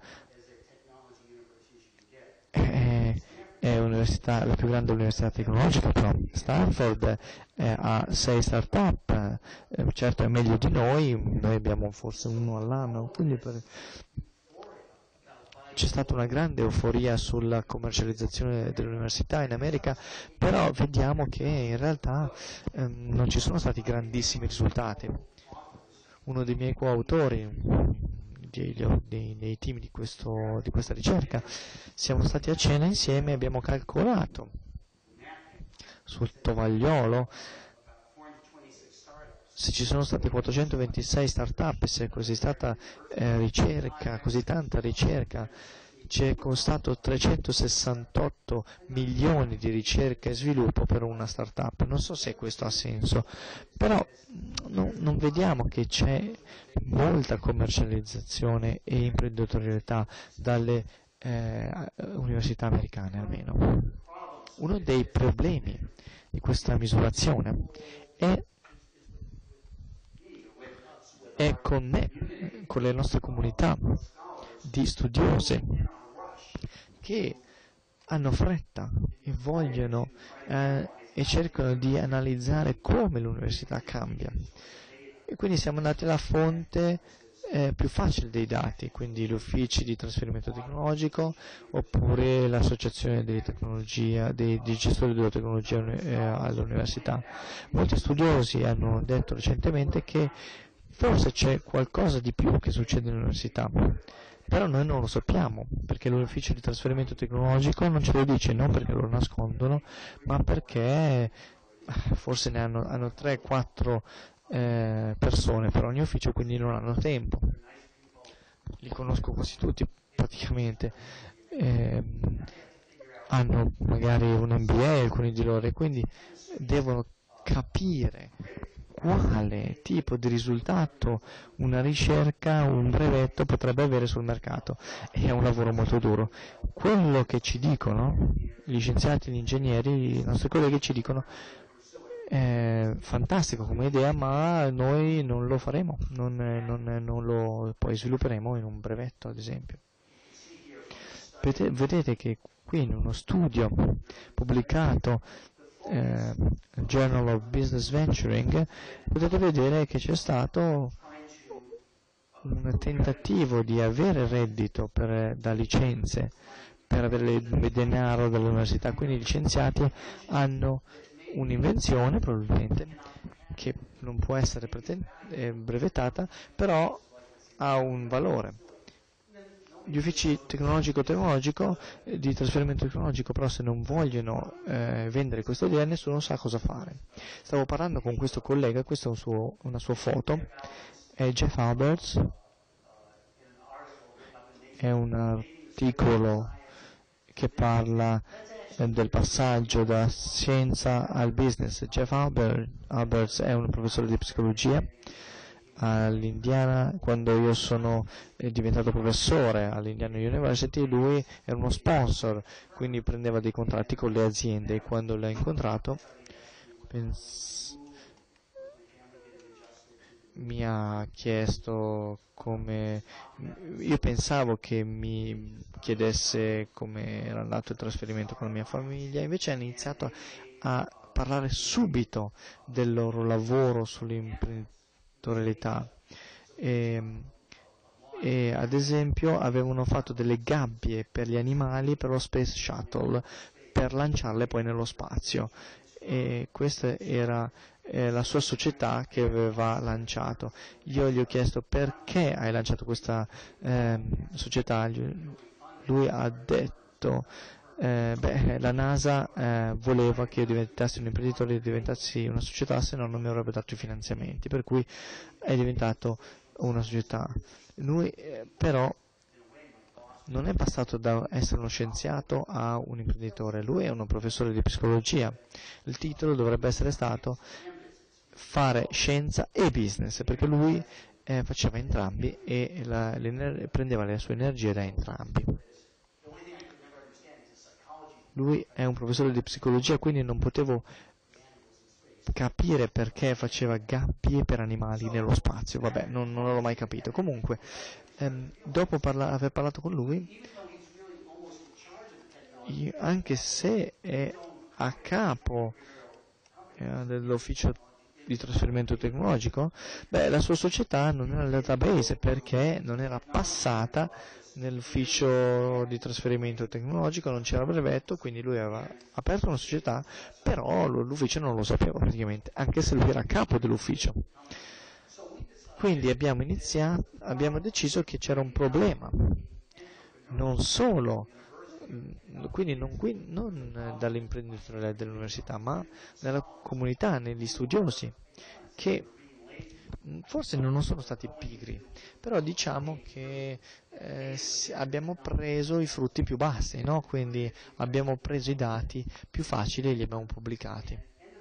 è, è università, la più grande università tecnologica, però Stanford eh, ha sei start-up, eh, certo è meglio di noi, noi abbiamo forse uno all'anno, quindi per... c'è stata una grande euforia sulla commercializzazione dell'università in America, però vediamo che in realtà ehm, non ci sono stati grandissimi risultati. Uno dei miei coautori dei, dei team di, questo, di questa ricerca, siamo stati a cena insieme e abbiamo calcolato sul tovagliolo se ci sono state quattrocentoventisei start-up, se è così stata eh, ricerca, così tanta ricerca, ci è costato trecentosessantotto milioni di ricerca e sviluppo per una start-up. Non so se questo ha senso, però no, non vediamo che c'è molta commercializzazione e imprenditorialità dalle eh, università americane almeno. Uno dei problemi di questa misurazione è, è con me, con le nostre comunità di studiosi che hanno fretta e vogliono eh, e cercano di analizzare come l'università cambia. E quindi siamo andati alla fonte eh, più facile dei dati, quindi gli uffici di trasferimento tecnologico oppure l'associazione di tecnologia, dei, dei gestori della tecnologia eh, all'università. Molti studiosi hanno detto recentemente che forse c'è qualcosa di più che succede all'università, però noi non lo sappiamo, perché l'ufficio di trasferimento tecnologico non ce lo dice, non perché lo nascondono, ma perché forse ne hanno, hanno tre quattro eh, persone per ogni ufficio, quindi non hanno tempo. Li conosco quasi tutti praticamente, eh, hanno magari un M B A alcuni di loro, e quindi devono capire quale tipo di risultato una ricerca, un brevetto potrebbe avere sul mercato. È un lavoro molto duro. Quello che ci dicono gli scienziati, gli ingegneri, i nostri colleghi ci dicono è fantastico come idea, ma noi non lo faremo, non, non, non lo poi svilupperemo in un brevetto, ad esempio. Vedete che qui in uno studio pubblicato Eh, Journal of Business Venturing, potete vedere che c'è stato un tentativo di avere reddito per, da licenze per avere il denaro dall'università, quindi gli scienziati hanno un'invenzione probabilmente che non può essere preten- eh, brevettata, però ha un valore. Gli uffici tecnologico-tecnologico eh, di trasferimento tecnologico, però, se non vogliono eh, vendere questa idea, nessuno sa cosa fare. Stavo parlando con questo collega, questa è un suo, una sua foto, è Jeff Alberts, è un articolo che parla eh, del passaggio da scienza al business. Jeff Albert, Alberts è un professore di psicologia all'Indiana. Quando io sono eh, diventato professore all'Indiana University, lui era uno sponsor, quindi prendeva dei contratti con le aziende, e quando l'ho incontrato pens- mi ha chiesto come, io pensavo che mi chiedesse come era andato il trasferimento con la mia famiglia, invece ha iniziato a parlare subito del loro lavoro sull'imprenditorialità e, e ad esempio avevano fatto delle gabbie per gli animali per lo Space Shuttle per lanciarle poi nello spazio, e questa era eh, la sua società che aveva lanciato. Io gli ho chiesto perché hai lanciato questa eh, società, lui ha detto Eh, beh, la NASA eh, voleva che io diventassi un imprenditore e diventassi una società, se no non mi avrebbe dato i finanziamenti, per cui è diventato una società. Lui eh, però non è passato da essere uno scienziato a un imprenditore, lui è un professore di psicologia. Il titolo dovrebbe essere stato fare scienza e business, perché lui eh, faceva entrambi e la, prendeva le sue energie da entrambi. Lui è un professore di psicologia, quindi non potevo capire perché faceva gabbie per animali nello spazio. Vabbè, non, non l'ho mai capito. Comunque, ehm, dopo parla- aver parlato con lui, io, anche se è a capo eh, dell'ufficio di trasferimento tecnologico, beh, la sua società non era il database perché non era passata nell'ufficio di trasferimento tecnologico, non c'era brevetto, quindi lui aveva aperto una società, però l'ufficio non lo sapeva praticamente, anche se lui era a capo dell'ufficio. Quindi abbiamo iniziato, abbiamo deciso che c'era un problema, non solo, quindi non, qui, non dall'imprenditore dell'università, ma nella comunità, negli studiosi, che forse non sono stati pigri, però diciamo che eh, abbiamo preso i frutti più bassi, no? Quindi abbiamo preso i dati più facili e li abbiamo pubblicati.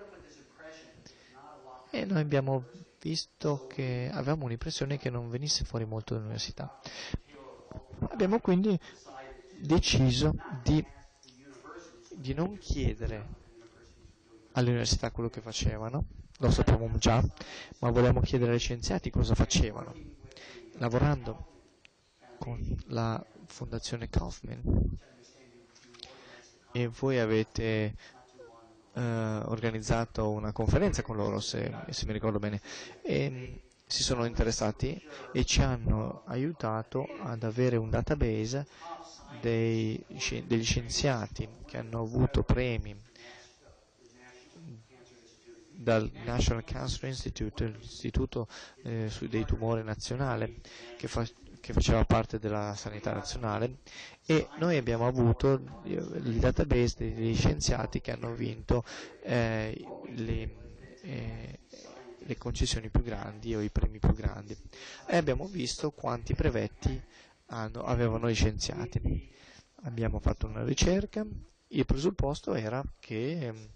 E noi abbiamo visto che avevamo un'impressione che non venisse fuori molto dall'università. Abbiamo quindi deciso di, di non chiedere all'università quello che facevano, lo sappiamo già, ma volevamo chiedere ai scienziati cosa facevano. Lavorando con la Fondazione Kauffman, e voi avete eh, organizzato una conferenza con loro, se, se mi ricordo bene, e si sono interessati e ci hanno aiutato ad avere un database dei, degli scienziati che hanno avuto premi dal National Cancer Institute, l'istituto eh, dei tumori nazionale, che, fa, che faceva parte della sanità nazionale, e noi abbiamo avuto il database degli scienziati che hanno vinto eh, le, eh, le concessioni più grandi o i premi più grandi, e abbiamo visto quanti brevetti hanno, avevano gli scienziati. Abbiamo fatto una ricerca, il presupposto era che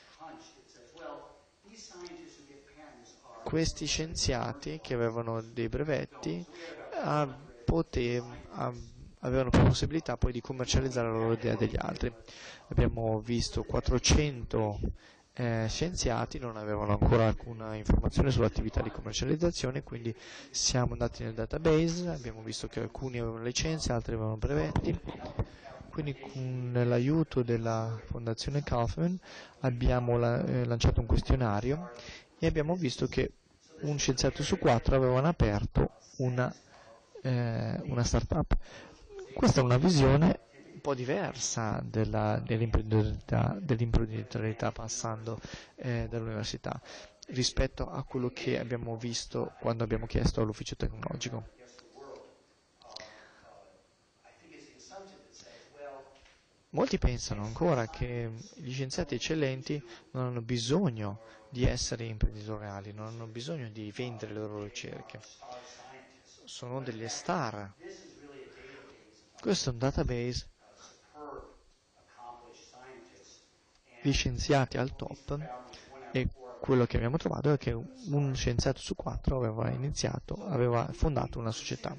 questi scienziati che avevano dei brevetti a poter, a, avevano più possibilità poi di commercializzare la loro idea degli altri. Abbiamo visto quattrocento eh, scienziati, non avevano ancora alcuna informazione sull'attività di commercializzazione, quindi siamo andati nel database, abbiamo visto che alcuni avevano licenze, altri avevano brevetti. Quindi con l'aiuto della Fondazione Kauffman abbiamo la, eh, lanciato un questionario e abbiamo visto che un scienziato su quattro avevano aperto una, eh, una start-up. Questa è una visione un po' diversa della, dell'imprenditorialità, dell'imprenditorialità passando eh, dall'università rispetto a quello che abbiamo visto quando abbiamo chiesto all'ufficio tecnologico. Molti pensano ancora che gli scienziati eccellenti non hanno bisogno di essere imprenditoriali, non hanno bisogno di vendere le loro ricerche. Sono delle star. Questo è un database di scienziati al top, e quello che abbiamo trovato è che un scienziato su quattro aveva iniziato, aveva fondato una società.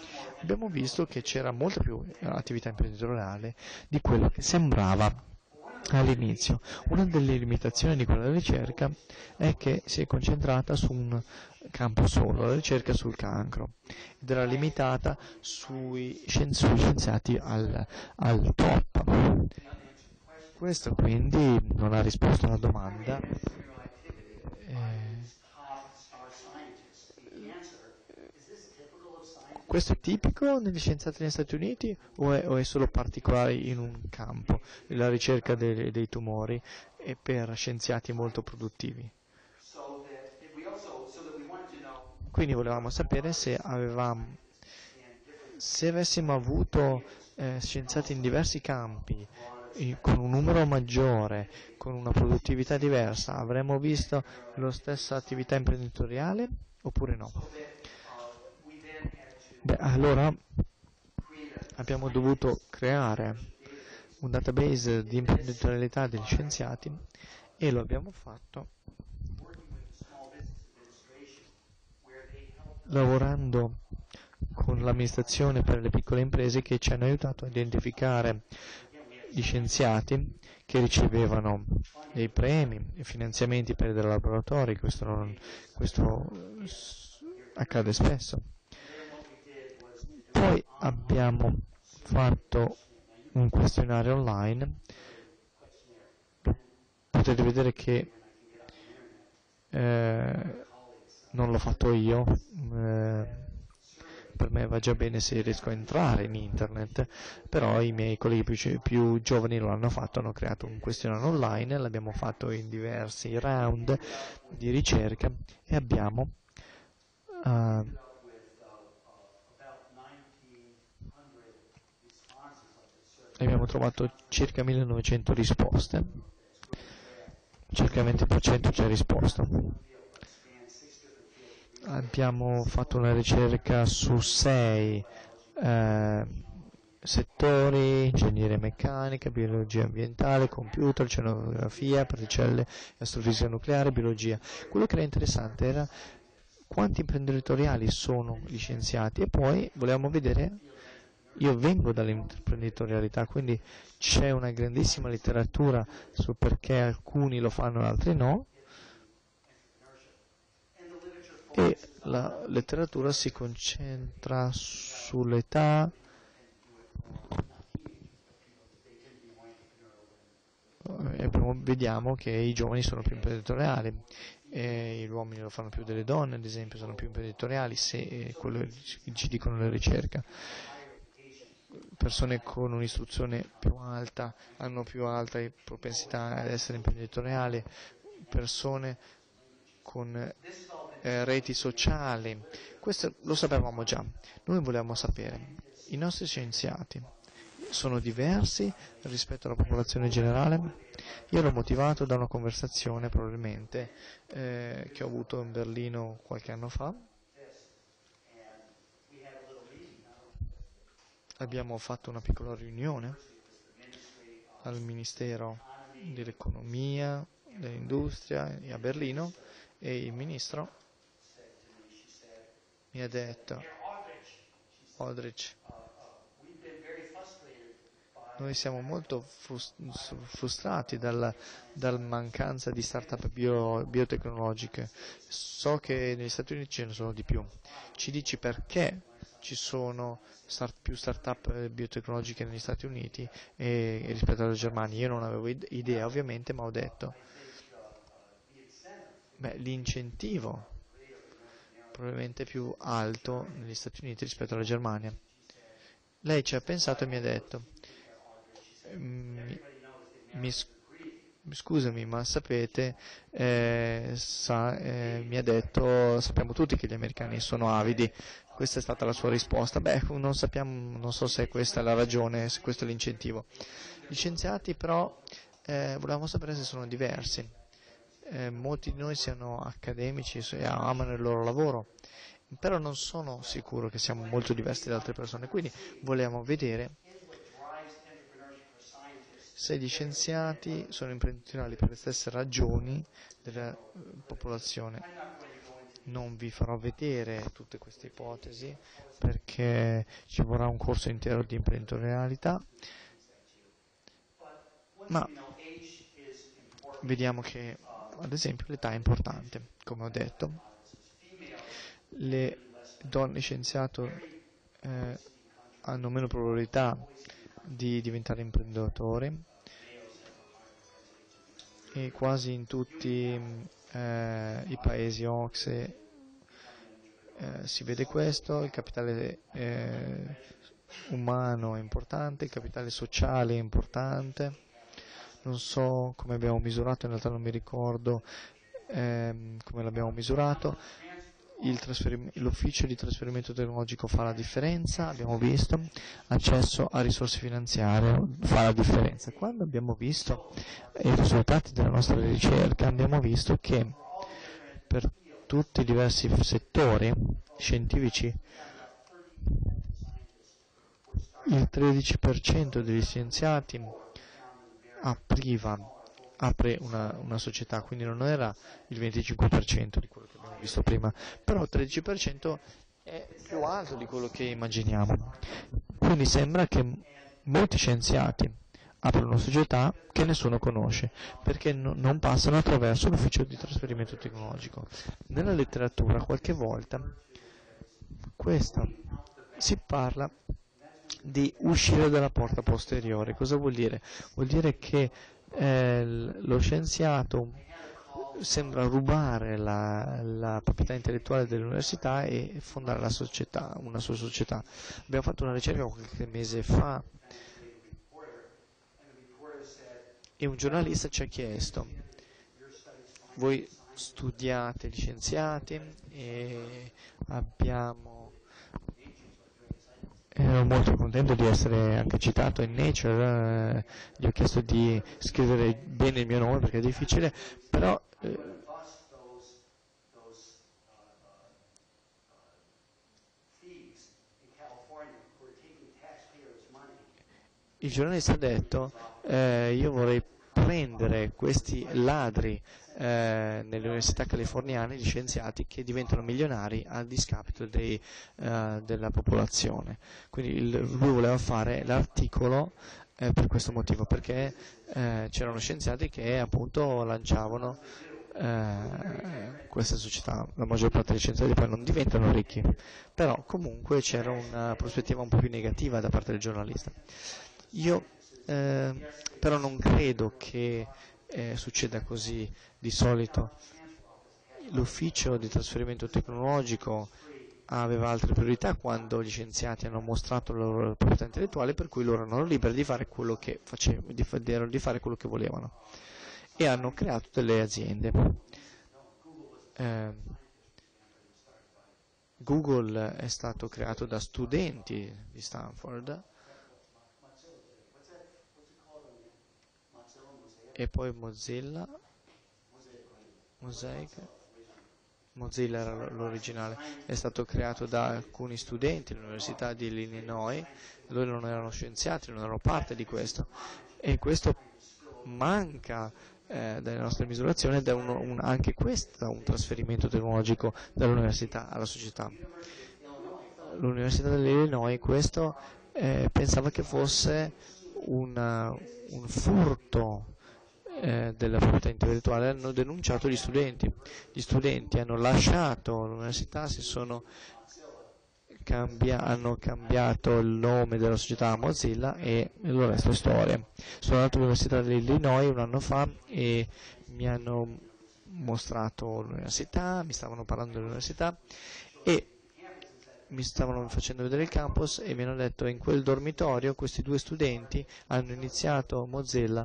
Abbiamo visto che c'era molta più attività imprenditoriale di quello che sembrava. all'inizio. Una delle limitazioni di quella ricerca è che si è concentrata su un campo solo, la ricerca sul cancro, ed era limitata sui, scien- sui scienziati al, al top. Questo quindi non ha risposto alla domanda. Eh, questo è tipico negli scienziati negli Stati Uniti o è, o è solo particolare in un campo, la ricerca dei, dei tumori, e per scienziati molto produttivi? Quindi volevamo sapere se avevamo, se avessimo avuto eh, scienziati in diversi campi, eh, con un numero maggiore, con una produttività diversa, avremmo visto la stessa attività imprenditoriale oppure no? Beh, allora abbiamo dovuto creare un database di imprenditorialità degli scienziati e lo abbiamo fatto lavorando con l'amministrazione per le piccole imprese, che ci hanno aiutato a identificare gli scienziati che ricevevano dei premi e finanziamenti per dei laboratori. Questo, non, questo accade spesso. Poi abbiamo fatto un questionario online, potete vedere che eh, non l'ho fatto io, eh, per me va già bene se riesco a entrare in internet, però i miei colleghi più, più giovani lo hanno fatto, hanno creato un questionario online, l'abbiamo fatto in diversi round di ricerca e abbiamo uh, abbiamo trovato circa millenovecento risposte, circa il venti per cento ci ha risposto. Abbiamo fatto una ricerca su sei eh, settori: ingegneria meccanica, biologia ambientale, computer, oceanografia, particelle, astrofisica nucleare, biologia. Quello che era interessante era quanti imprenditoriali sono gli scienziati, e poi volevamo vedere, io vengo dall'imprenditorialità, quindi c'è una grandissima letteratura su perché alcuni lo fanno e altri no, e la letteratura si concentra sull'età, e vediamo che i giovani sono più imprenditoriali, e gli uomini lo fanno più delle donne, ad esempio, sono più imprenditoriali, se quello ci dicono le ricerche. Persone con un'istruzione più alta hanno più alta propensità ad essere imprenditoriali, persone con eh, reti sociali, questo lo sapevamo già. Noi volevamo sapere, i nostri scienziati sono diversi rispetto alla popolazione generale? Io l'ho motivato da una conversazione probabilmente eh, che ho avuto in Berlino qualche anno fa. Abbiamo fatto una piccola riunione al Ministero dell'Economia, dell'Industria a Berlino, e il ministro mi ha detto: Aldrich, noi siamo molto frustrati dalla, dalla mancanza di start-up bio, biotecnologiche. So che negli Stati Uniti ce ne sono di più. Ci dici perché ci sono start, più start-up biotecnologiche negli Stati Uniti e, e rispetto alla Germania? Io non avevo idea ovviamente, ma ho detto, beh, l'incentivo probabilmente più alto negli Stati Uniti rispetto alla Germania. Lei ci ha pensato e mi ha detto: mi, mi scusami, ma sapete, eh, sa, eh, mi ha detto, sappiamo tutti che gli americani sono avidi. Questa è stata la sua risposta. Beh, non sappiamo, non so se questa è la ragione, se questo è l'incentivo. Gli scienziati però eh, volevamo sapere se sono diversi. Eh, molti di noi siano accademici e amano il loro lavoro, però non sono sicuro che siamo molto diversi da altre persone, quindi volevamo vedere se gli scienziati sono imprenditoriali per le stesse ragioni della popolazione. Non vi farò vedere tutte queste ipotesi perché ci vorrà un corso intero di imprenditorialità, ma vediamo che, ad esempio, l'età è importante, come ho detto. Le donne scienziato eh, hanno meno probabilità di diventare imprenditori e quasi in tutti eh, i paesi O C S E eh, si vede questo. Il capitale eh, umano è importante, il capitale sociale è importante. Non so come abbiamo misurato, in realtà non mi ricordo ehm, come l'abbiamo misurato. L'ufficio di trasferimento tecnologico fa la differenza, abbiamo visto, accesso a risorse finanziarie fa la differenza. Quando abbiamo visto i risultati della nostra ricerca abbiamo visto che per tutti i diversi settori scientifici il tredici per cento degli scienziati apriva apre una, una società, quindi non era il venticinque per cento di quello che abbiamo visto prima, però il tredici per cento è più alto di quello che immaginiamo. Quindi sembra che molti scienziati aprono una società che nessuno conosce, perché no, non passano attraverso l'ufficio di trasferimento tecnologico. Nella letteratura qualche volta questo si parla di uscire dalla porta posteriore. Cosa vuol dire? Vuol dire che eh, lo scienziato sembra rubare la, la proprietà intellettuale dell'università e fondare la società, una sua società. Abbiamo fatto una ricerca qualche mese fa e un giornalista ci ha chiesto: voi studiate gli scienziati? E abbiamo ero molto contento di essere anche citato in Nature, eh, gli ho chiesto di scrivere bene il mio nome perché è difficile, però eh, il giornalista ha detto eh, io vorrei prendere questi ladri eh, nelle università californiane di scienziati che diventano milionari a discapito dei, eh, della popolazione. Quindi il, lui voleva fare l'articolo eh, per questo motivo, perché eh, c'erano scienziati che appunto lanciavano eh, questa società. La maggior parte dei scienziati poi non diventano ricchi, però comunque c'era una prospettiva un po' più negativa da parte del giornalista. Io eh, però non credo che eh, succeda così. Di solito l'ufficio di trasferimento tecnologico aveva altre priorità quando gli scienziati hanno mostrato la loro proprietà intellettuale, per cui loro erano liberi di fare quello che facevano, di, di fare quello che volevano, e hanno creato delle aziende. Eh, Google è stato creato da studenti di Stanford, e poi Mozilla, Mosaic, Mozilla era l'originale, è stato creato da alcuni studenti all'Università di Illinois. Loro non erano scienziati, non erano parte di questo, e questo manca eh, dalle nostre misurazioni, ed è uno, un, anche questo un trasferimento tecnologico dall'università alla società. L'Università dell'Illinois questo eh, pensava che fosse una, un furto Eh, della proprietà intellettuale. Hanno denunciato gli studenti. Gli studenti hanno lasciato l'università, si sono cambia, hanno cambiato il nome della società a Mozilla, e il resto è storia. Sono andato all'Università dell'Illinois un anno fa e mi hanno mostrato l'università, mi stavano parlando dell'università e mi stavano facendo vedere il campus, e mi hanno detto: in quel dormitorio questi due studenti hanno iniziato Mozilla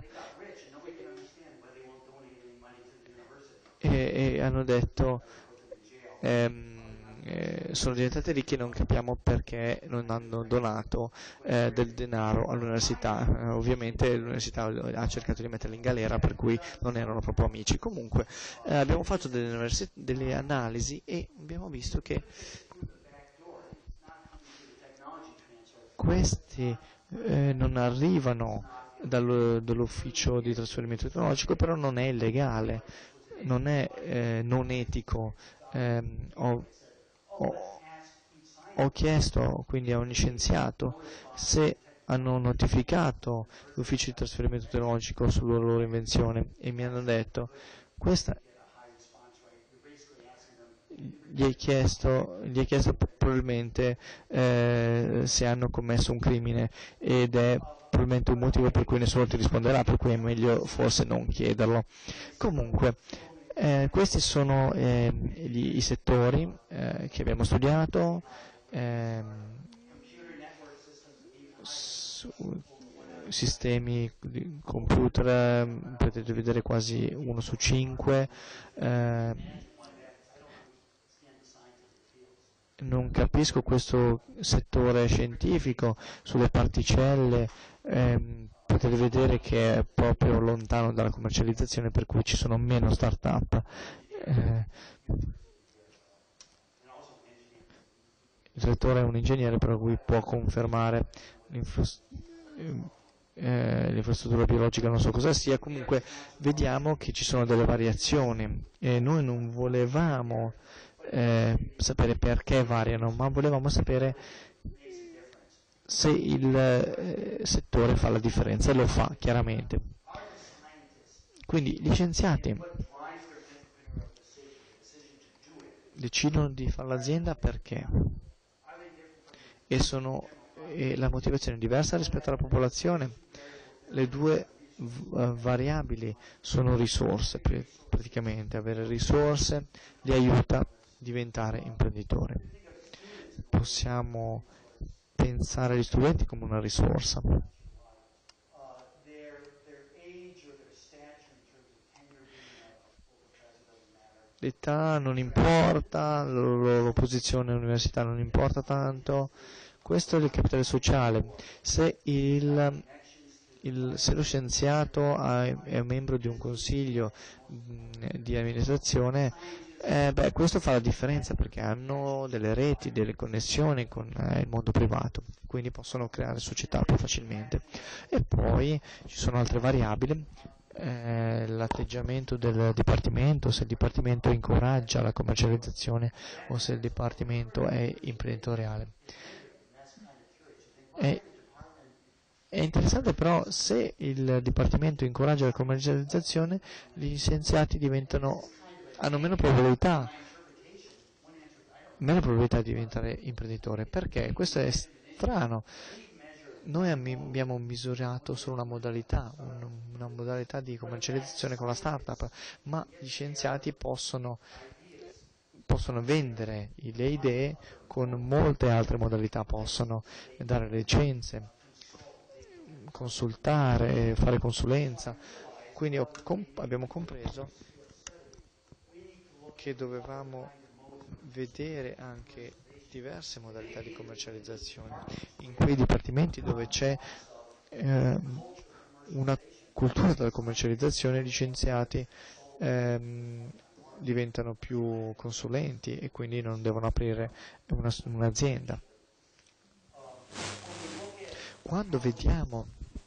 e, e hanno detto ehm, eh, sono diventati ricchi e non capiamo perché non hanno donato eh, del denaro all'università. Eh, ovviamente l'università ha cercato di metterli in galera, per cui non erano proprio amici. Comunque eh, abbiamo fatto delle, delle analisi e abbiamo visto che questi eh, non arrivano dal, dall'ufficio di trasferimento tecnologico, però non è illegale, non è eh, non etico. Eh, ho, ho, ho chiesto quindi a un scienziato se hanno notificato l'ufficio di trasferimento tecnologico sulla loro invenzione e mi hanno detto questa gli hai chiesto, gli hai chiesto probabilmente eh, se hanno commesso un crimine ed è probabilmente un motivo per cui nessuno ti risponderà, per cui è meglio forse non chiederlo. Comunque eh, questi sono eh, gli, i settori eh, che abbiamo studiato. Eh, su, sistemi di computer, potete vedere quasi uno su cinque. Eh, non capisco questo settore scientifico sulle particelle, ehm, potete vedere che è proprio lontano dalla commercializzazione, per cui ci sono meno start-up. Eh, il direttore è un ingegnere, per cui può confermare eh, l'infrastruttura biologica, non so cosa sia. Comunque vediamo che ci sono delle variazioni e noi non volevamo Eh, sapere perché variano, ma volevamo sapere se il eh, settore fa la differenza, e lo fa chiaramente. Quindi gli scienziati decidono di fare l'azienda perché e, sono, e la motivazione è diversa rispetto alla popolazione. Le due v- variabili sono risorse, praticamente avere risorse li aiuta diventare imprenditore. Possiamo pensare agli studenti come una risorsa. L'età non importa, la loro posizione all'università non importa tanto. Questo è il capitale sociale. Se il Il, se lo scienziato è membro di un consiglio mh, di amministrazione, eh, beh, questo fa la differenza perché hanno delle reti, delle connessioni con eh, il mondo privato, quindi possono creare società più facilmente. E poi ci sono altre variabili, eh, l'atteggiamento del dipartimento, se il dipartimento incoraggia la commercializzazione o se il dipartimento è imprenditoriale. E, È interessante però se il dipartimento incoraggia la commercializzazione, gli scienziati diventano, hanno meno probabilità, meno probabilità di diventare imprenditore. Perché? Questo è strano. Noi abbiamo misurato solo una modalità, una modalità di commercializzazione con la startup, ma gli scienziati possono, possono vendere le idee con molte altre modalità, possono dare licenze, consultare, fare consulenza. Quindi ho comp- abbiamo compreso che dovevamo vedere anche diverse modalità di commercializzazione in quei dipartimenti dove c'è eh, una cultura della commercializzazione. Gli scienziati ehm, diventano più consulenti e quindi non devono aprire una, un'azienda. Quando vediamo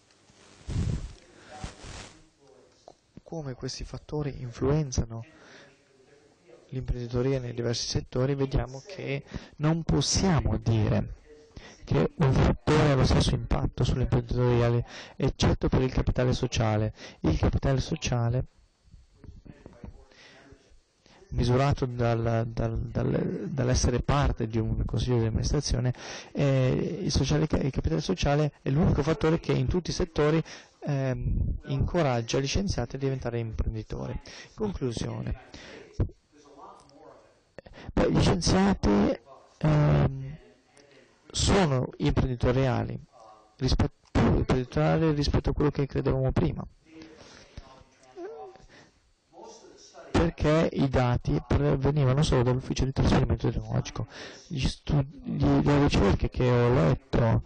come questi fattori influenzano l'imprenditoria nei diversi settori, vediamo che non possiamo dire che un fattore ha lo stesso impatto sull'imprenditoria, eccetto per il capitale sociale. Il capitale sociale, misurato dal, dal, dal, dall'essere parte di un consiglio di amministrazione, eh, il, sociale, il capitale sociale è l'unico fattore che in tutti i settori ehm, incoraggia gli scienziati a diventare imprenditori. Conclusione. Beh, gli scienziati ehm, sono imprenditoriali rispetto, più imprenditoriali rispetto a quello che credevamo prima, perché i dati venivano solo dall'ufficio di trasferimento tecnologico. Gli studi- gli, le ricerche che ho letto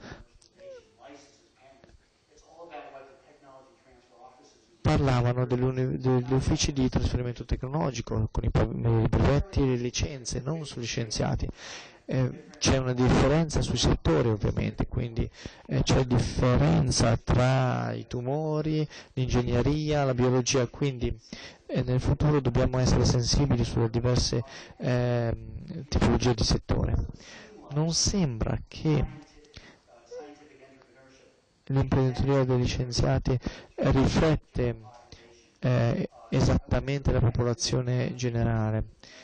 parlavano degli, degli uffici di trasferimento tecnologico con i brevetti e le licenze, non sugli scienziati. Eh, c'è una differenza sui settori ovviamente, quindi eh, c'è differenza tra i tumori, l'ingegneria, la biologia, quindi eh, nel futuro dobbiamo essere sensibili sulle diverse eh, tipologie di settore. Non sembra che l'imprenditoria dei licenziati riflette eh, esattamente la popolazione generale.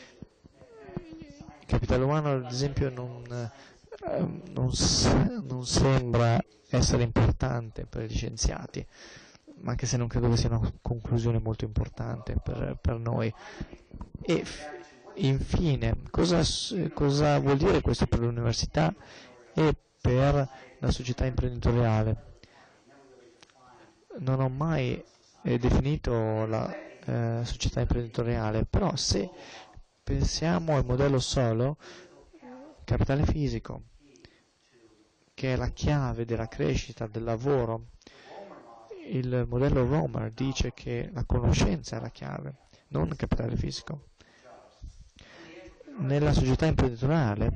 Il capitale umano, ad esempio, non, eh, non, non sembra essere importante per i licenziati, anche se non credo che sia una conclusione molto importante per, per noi. E infine, cosa, cosa vuol dire questo per l'università e per la società imprenditoriale? Non ho mai eh, definito la eh, società imprenditoriale, però se pensiamo al modello solo, capitale fisico, che è la chiave della crescita, del lavoro, il modello Romer dice che la conoscenza è la chiave, non il capitale fisico. Nella società imprenditoriale,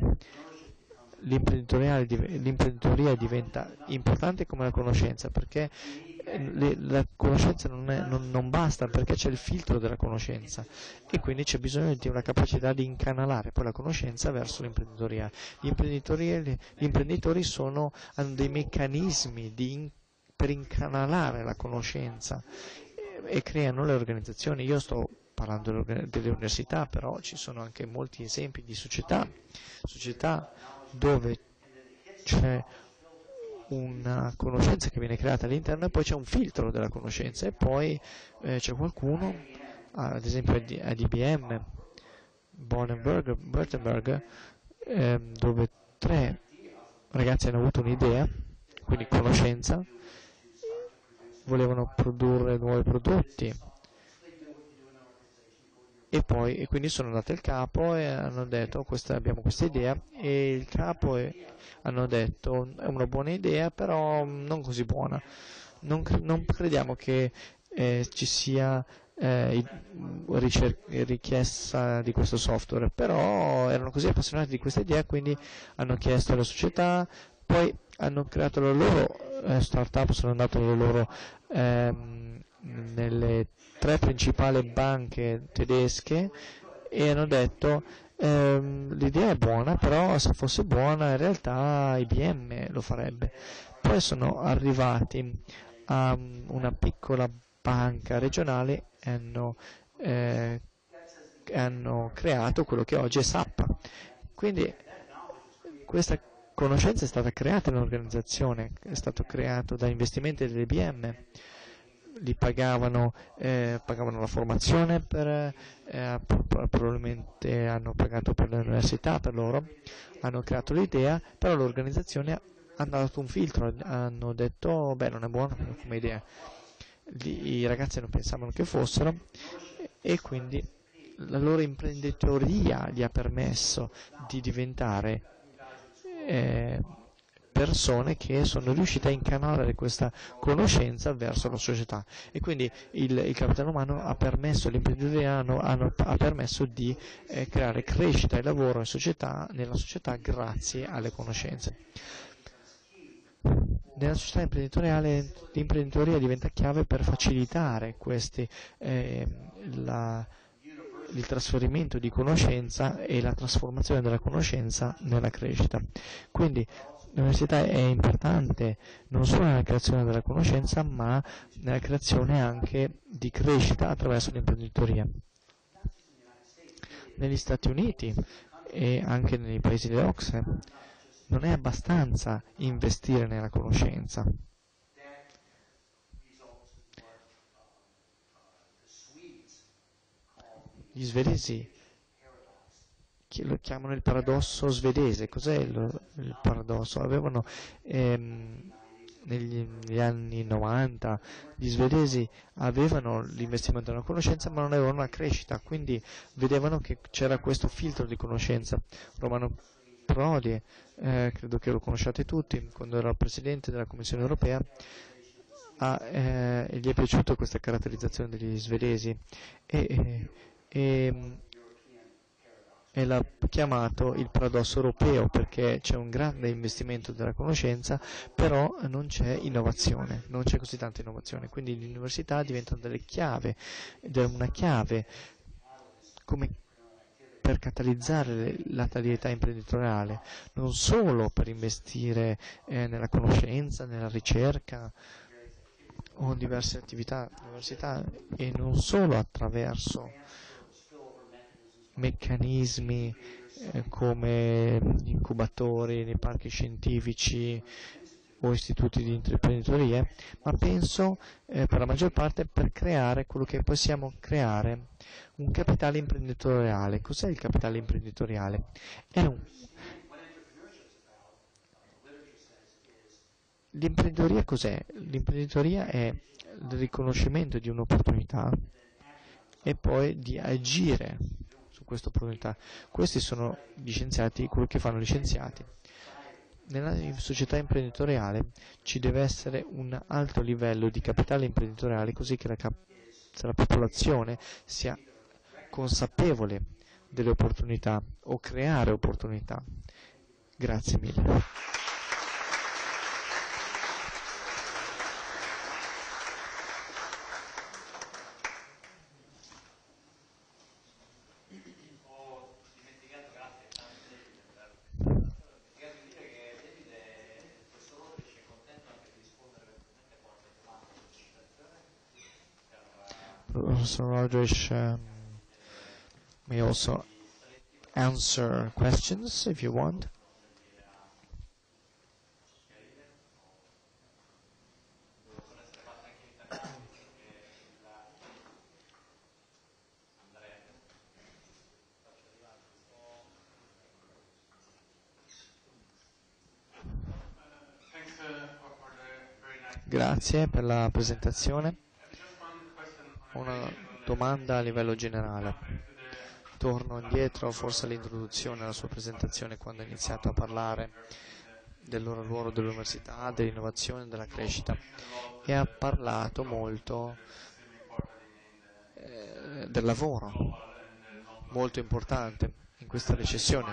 l'imprenditoria diventa importante come la conoscenza, perché le, la conoscenza non, è, non, non basta, perché c'è il filtro della conoscenza e quindi c'è bisogno di una capacità di incanalare poi la conoscenza verso l'imprenditoria. Gli imprenditori, gli imprenditori sono, hanno dei meccanismi di, per incanalare la conoscenza e, e creano le organizzazioni. Io sto parlando delle università, però ci sono anche molti esempi di società, società dove c'è una conoscenza che viene creata all'interno e poi c'è un filtro della conoscenza e poi eh, c'è qualcuno, ad esempio ad I B M, Bonenberg, Württemberg, eh, dove tre ragazzi hanno avuto un'idea, quindi conoscenza, volevano produrre nuovi prodotti, e poi e quindi sono andati al capo e hanno detto questa, abbiamo questa idea, e il capo e, hanno detto è una buona idea però non così buona, non, non crediamo che eh, ci sia eh, richiesta di questo software, però erano così appassionati di questa idea, quindi hanno chiesto alla società, poi hanno creato la loro eh, startup, sono andati alle loro ehm, nelle tre principali banche tedesche e hanno detto ehm, l'idea è buona, però se fosse buona in realtà I B M lo farebbe. Poi sono arrivati a una piccola banca regionale e hanno, eh, hanno creato quello che oggi è S A P. Quindi questa conoscenza è stata creata in un'organizzazione, è stato creato da investimenti dell'I B M. Li pagavano, eh, pagavano la formazione, per, eh, probabilmente hanno pagato per l'università per loro, hanno creato l'idea, però l'organizzazione ha dato un filtro, hanno detto beh non è buono come idea, I ragazzi non pensavano che fossero e quindi la loro imprenditoria gli ha permesso di diventare eh, persone che sono riuscite a incanalare questa conoscenza verso la società e quindi il, il capitale umano ha permesso, l'imprenditoria hanno, hanno, ha permesso di eh, creare crescita e lavoro in società, nella società grazie alle conoscenze. Nella società imprenditoriale l'imprenditoria diventa chiave per facilitare questi, eh, la, il trasferimento di conoscenza e la trasformazione della conoscenza nella crescita. Quindi l'università è importante non solo nella creazione della conoscenza, ma nella creazione anche di crescita attraverso l'imprenditoria. Negli Stati Uniti e anche nei paesi dell'O C S E non è abbastanza investire nella conoscenza. Gli svedesi lo chiamano il paradosso svedese. Cos'è il, il paradosso? Avevano ehm, negli, negli anni novanta gli svedesi avevano l'investimento nella conoscenza ma non avevano una crescita, quindi vedevano che c'era questo filtro di conoscenza. Romano Prodi, eh, credo che lo conosciate tutti, quando era presidente della Commissione Europea, ha, eh, gli è piaciuta questa caratterizzazione degli svedesi e, e, e e l'ha chiamato il paradosso europeo perché c'è un grande investimento della conoscenza, però non c'è innovazione, non c'è così tanta innovazione, quindi le università diventano delle chiavi, una chiave come per catalizzare l'attività imprenditoriale, non solo per investire eh, nella conoscenza, nella ricerca o diverse attività all'università, e non solo attraverso meccanismi eh, come gli incubatori nei parchi scientifici o istituti di imprenditoria, ma penso eh, per la maggior parte per creare quello che possiamo creare, un capitale imprenditoriale. Cos'è il capitale imprenditoriale? È un... L'imprenditoria cos'è? L'imprenditoria è il riconoscimento di un'opportunità e poi di agire su questa opportunità. Questi sono gli scienziati, quello che fanno gli scienziati. Nella società imprenditoriale ci deve essere un alto livello di capitale imprenditoriale, così che la, cap- la popolazione sia consapevole delle opportunità o creare opportunità. Grazie mille. Professor Rodrich um, may also answer questions if you want. Grazie per la presentazione. Una domanda a livello generale. Torno indietro forse all'introduzione alla sua presentazione, quando ha iniziato a parlare del loro ruolo dell'università, dell'innovazione e della crescita, e ha parlato molto eh, del lavoro, molto importante in questa recessione.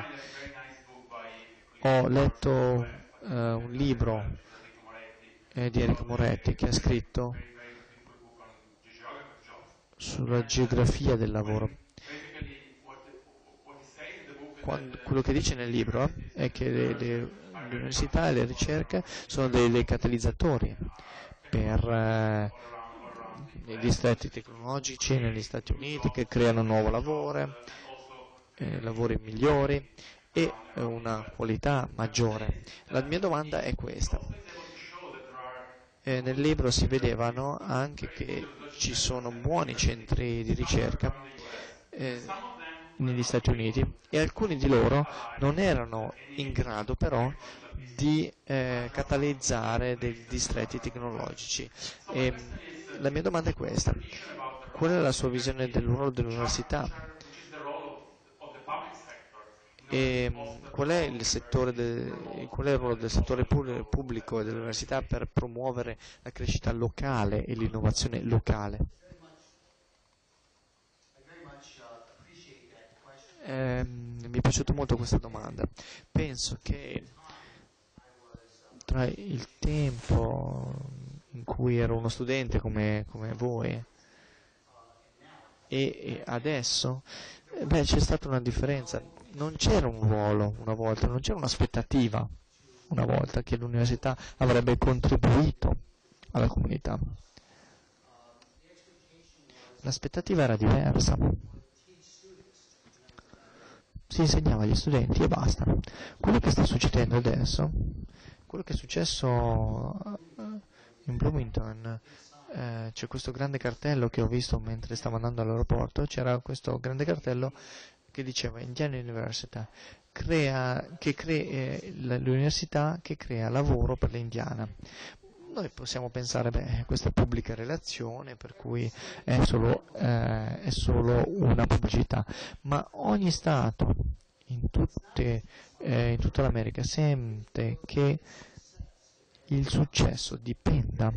Ho letto eh, un libro eh, di Enrico Moretti che ha scritto sulla geografia del lavoro. Quando, quello che dice nel libro è che le, le, le università e le ricerche sono dei, dei catalizzatori per eh, i distretti tecnologici negli Stati Uniti che creano nuovo lavoro, eh, lavori migliori e eh, una qualità maggiore. La mia domanda è questa. Eh, nel libro si vedevano anche che ci sono buoni centri di ricerca eh, negli Stati Uniti, e alcuni di loro non erano in grado però di eh, catalizzare dei distretti tecnologici. E la mia domanda è questa: qual è la sua visione del ruolo dell'università? E qual è il settore de, qual è il ruolo del settore pubblico e dell'università per promuovere la crescita locale e l'innovazione locale? Eh, mi è piaciuta molto questa domanda. Penso che tra il tempo in cui ero uno studente come, come voi e, e adesso, eh, beh, c'è stata una differenza. Non c'era un ruolo una volta, non c'era un'aspettativa una volta che l'università avrebbe contribuito alla comunità. L'aspettativa era diversa. Si insegnava agli studenti e basta. Quello che sta succedendo adesso, quello che è successo in Bloomington, eh, c'è questo grande cartello che ho visto mentre stavo andando all'aeroporto, c'era questo grande cartello che diceva Indiana University, crea, che crea, eh, l'università che crea lavoro per l'Indiana. Noi possiamo pensare, beh, questa è pubblica relazione, per cui è solo, eh, è solo una pubblicità, ma ogni Stato in, tutte, eh, in tutta l'America sente che il successo dipenda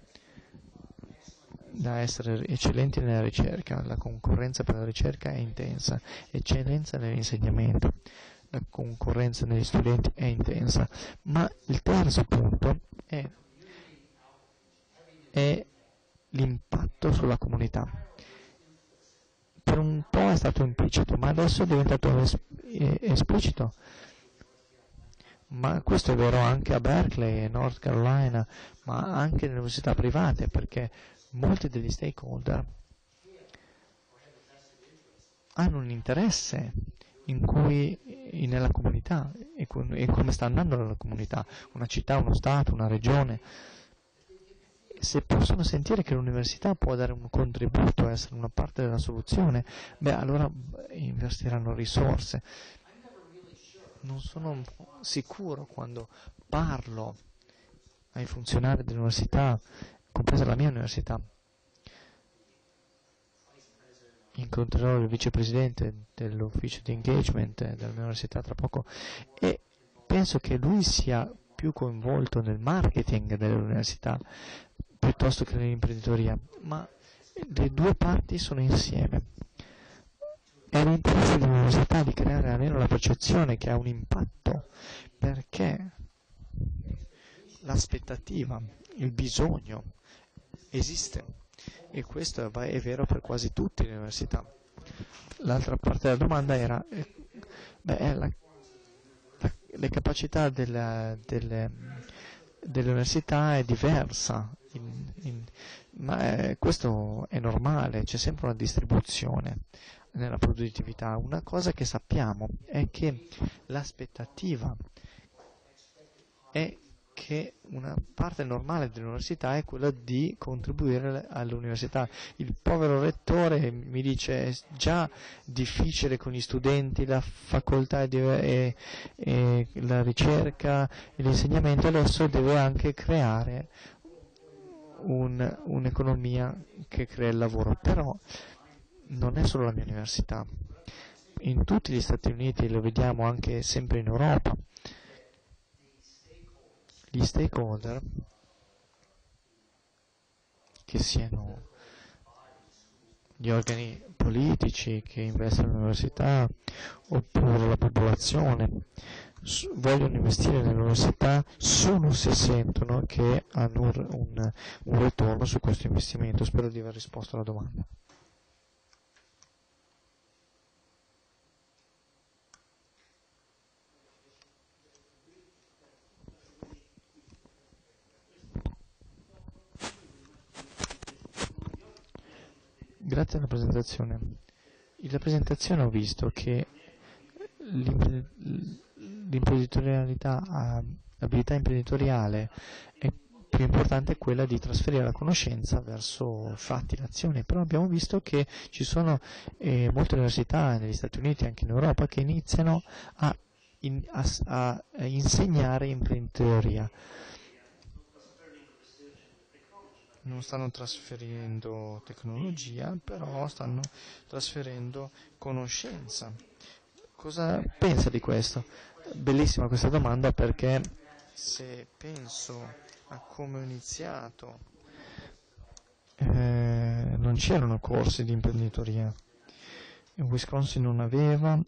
da essere eccellenti nella ricerca. La concorrenza per la ricerca è intensa, eccellenza nell'insegnamento, la concorrenza negli studenti è intensa, ma il terzo punto è, è l'impatto sulla comunità. Per per un po' è stato implicito, ma adesso è diventato es- esplicito. Ma questo è vero anche a Berkeley e North Carolina, ma anche nelle università private, perché molti degli stakeholder hanno un interesse in cui, in, nella comunità e, con, e come sta andando la comunità, una città, uno stato, una regione. Se possono sentire che l'università può dare un contributo, essere una parte della soluzione, beh, allora investiranno risorse. Non sono sicuro quando parlo ai funzionari dell'università, compresa la mia università. Incontrerò il vicepresidente dell'ufficio di engagement della mia università tra poco e penso che lui sia più coinvolto nel marketing dell'università piuttosto che nell'imprenditoria, ma le due parti sono insieme. È l'interesse dell'università di creare almeno la percezione che ha un impatto, perché l'aspettativa, il bisogno esiste, e questo è, è vero per quasi tutte le università. L'altra parte della domanda era eh, beh, la, la, le capacità della, delle, dell'università è diversa, in, in, ma eh, questo è normale, c'è sempre una distribuzione nella produttività. Una cosa che sappiamo è che l'aspettativa è che una parte normale dell'università è quella di contribuire all'università. Il povero rettore mi dice è già difficile con gli studenti, la facoltà e, e, e la ricerca e l'insegnamento, adesso deve anche creare un, un'economia che crea il lavoro. Però non è solo la mia università, in tutti gli Stati Uniti, lo vediamo anche sempre in Europa, gli stakeholder, che siano gli organi politici che investono nell'università oppure la popolazione, vogliono investire nell'università solo se sentono che hanno un, un, un ritorno su questo investimento. Spero di aver risposto alla domanda. Grazie alla presentazione. La presentazione ho visto che l'imprenditorialità, l'abilità imprenditoriale è più importante quella di trasferire la conoscenza verso fatti, l'azione, però abbiamo visto che ci sono eh, molte università negli Stati Uniti e anche in Europa che iniziano a, in, a, a insegnare imprenditoria. Non stanno trasferendo tecnologia, però stanno trasferendo conoscenza. Cosa pensa di questo? Bellissima questa domanda, perché se penso a come ho iniziato, eh, non c'erano corsi di imprenditoria. In Wisconsin non aveva,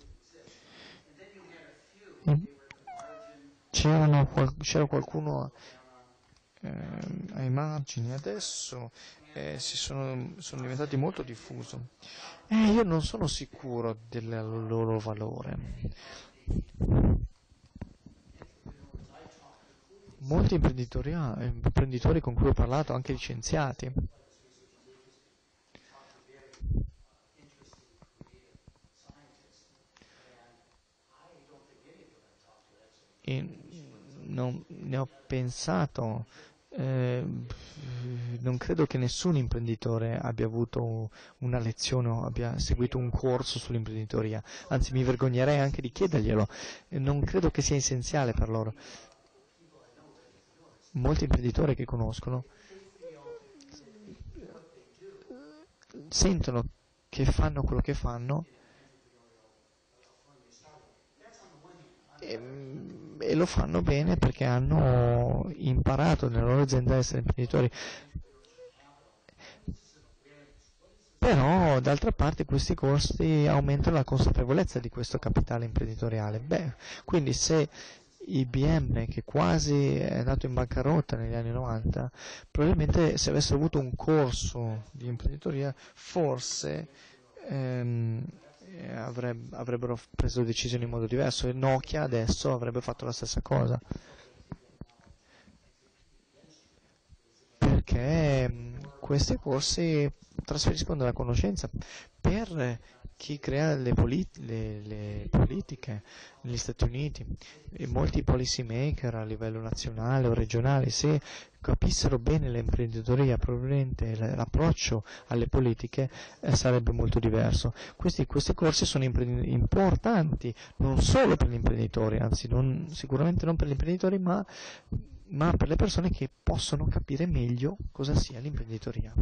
c'erano, c'era qualcuno Eh, ai margini. Adesso eh, si sono, sono diventati molto diffusi. Eh, io non sono sicuro del loro valore. Molti imprenditori, imprenditori con cui ho parlato, anche licenziati, e non, ne ho pensato. Eh, non credo che nessun imprenditore abbia avuto una lezione o abbia seguito un corso sull'imprenditoria, anzi mi vergognerei anche di chiederglielo, non credo che sia essenziale per loro. Molti imprenditori che conoscono sentono che fanno quello che fanno e e lo fanno bene perché hanno imparato nella loro azienda a essere imprenditori. Però d'altra parte questi corsi aumentano la consapevolezza di questo capitale imprenditoriale. Beh, quindi se I B M, che quasi è andato in bancarotta negli anni novanta, probabilmente se avesse avuto un corso di imprenditoria forse ehm, Avreb- avrebbero preso decisioni in modo diverso, e Nokia adesso avrebbe fatto la stessa cosa, perché mh, questi corsi trasferiscono della conoscenza. Per chi crea le, polit- le, le politiche negli Stati Uniti, e molti policy maker a livello nazionale o regionale, se capissero bene l'imprenditoria, probabilmente l'approccio alle politiche eh, sarebbe molto diverso. Questi, questi corsi sono impre- importanti non solo per gli imprenditori, anzi non, sicuramente non per gli imprenditori, ma, ma per le persone che possono capire meglio cosa sia l'imprenditoria.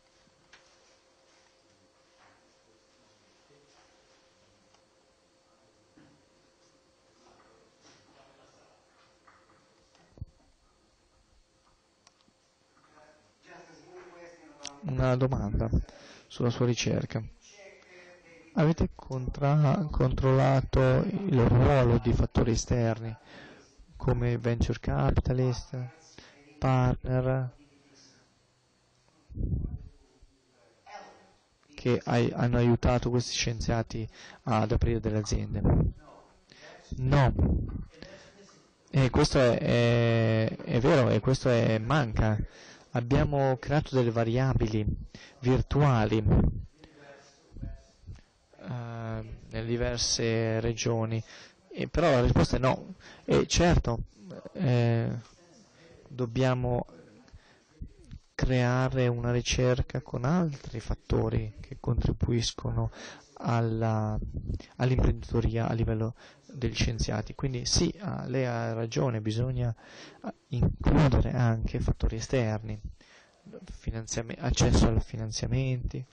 Una domanda sulla sua ricerca. Avete contra- controllato il ruolo di fattori esterni come venture capitalist, partner, che ai- hanno aiutato questi scienziati ad aprire delle aziende? No. E questo è, è, è vero, e questo è, manca. Abbiamo creato delle variabili virtuali eh, nelle diverse regioni, e però la risposta è no. E certo, eh, dobbiamo creare una ricerca con altri fattori che contribuiscono alla, all'imprenditoria a livello degli scienziati. Quindi sì, ah, lei ha ragione, bisogna includere anche fattori esterni, finanziam- accesso ai finanziamenti.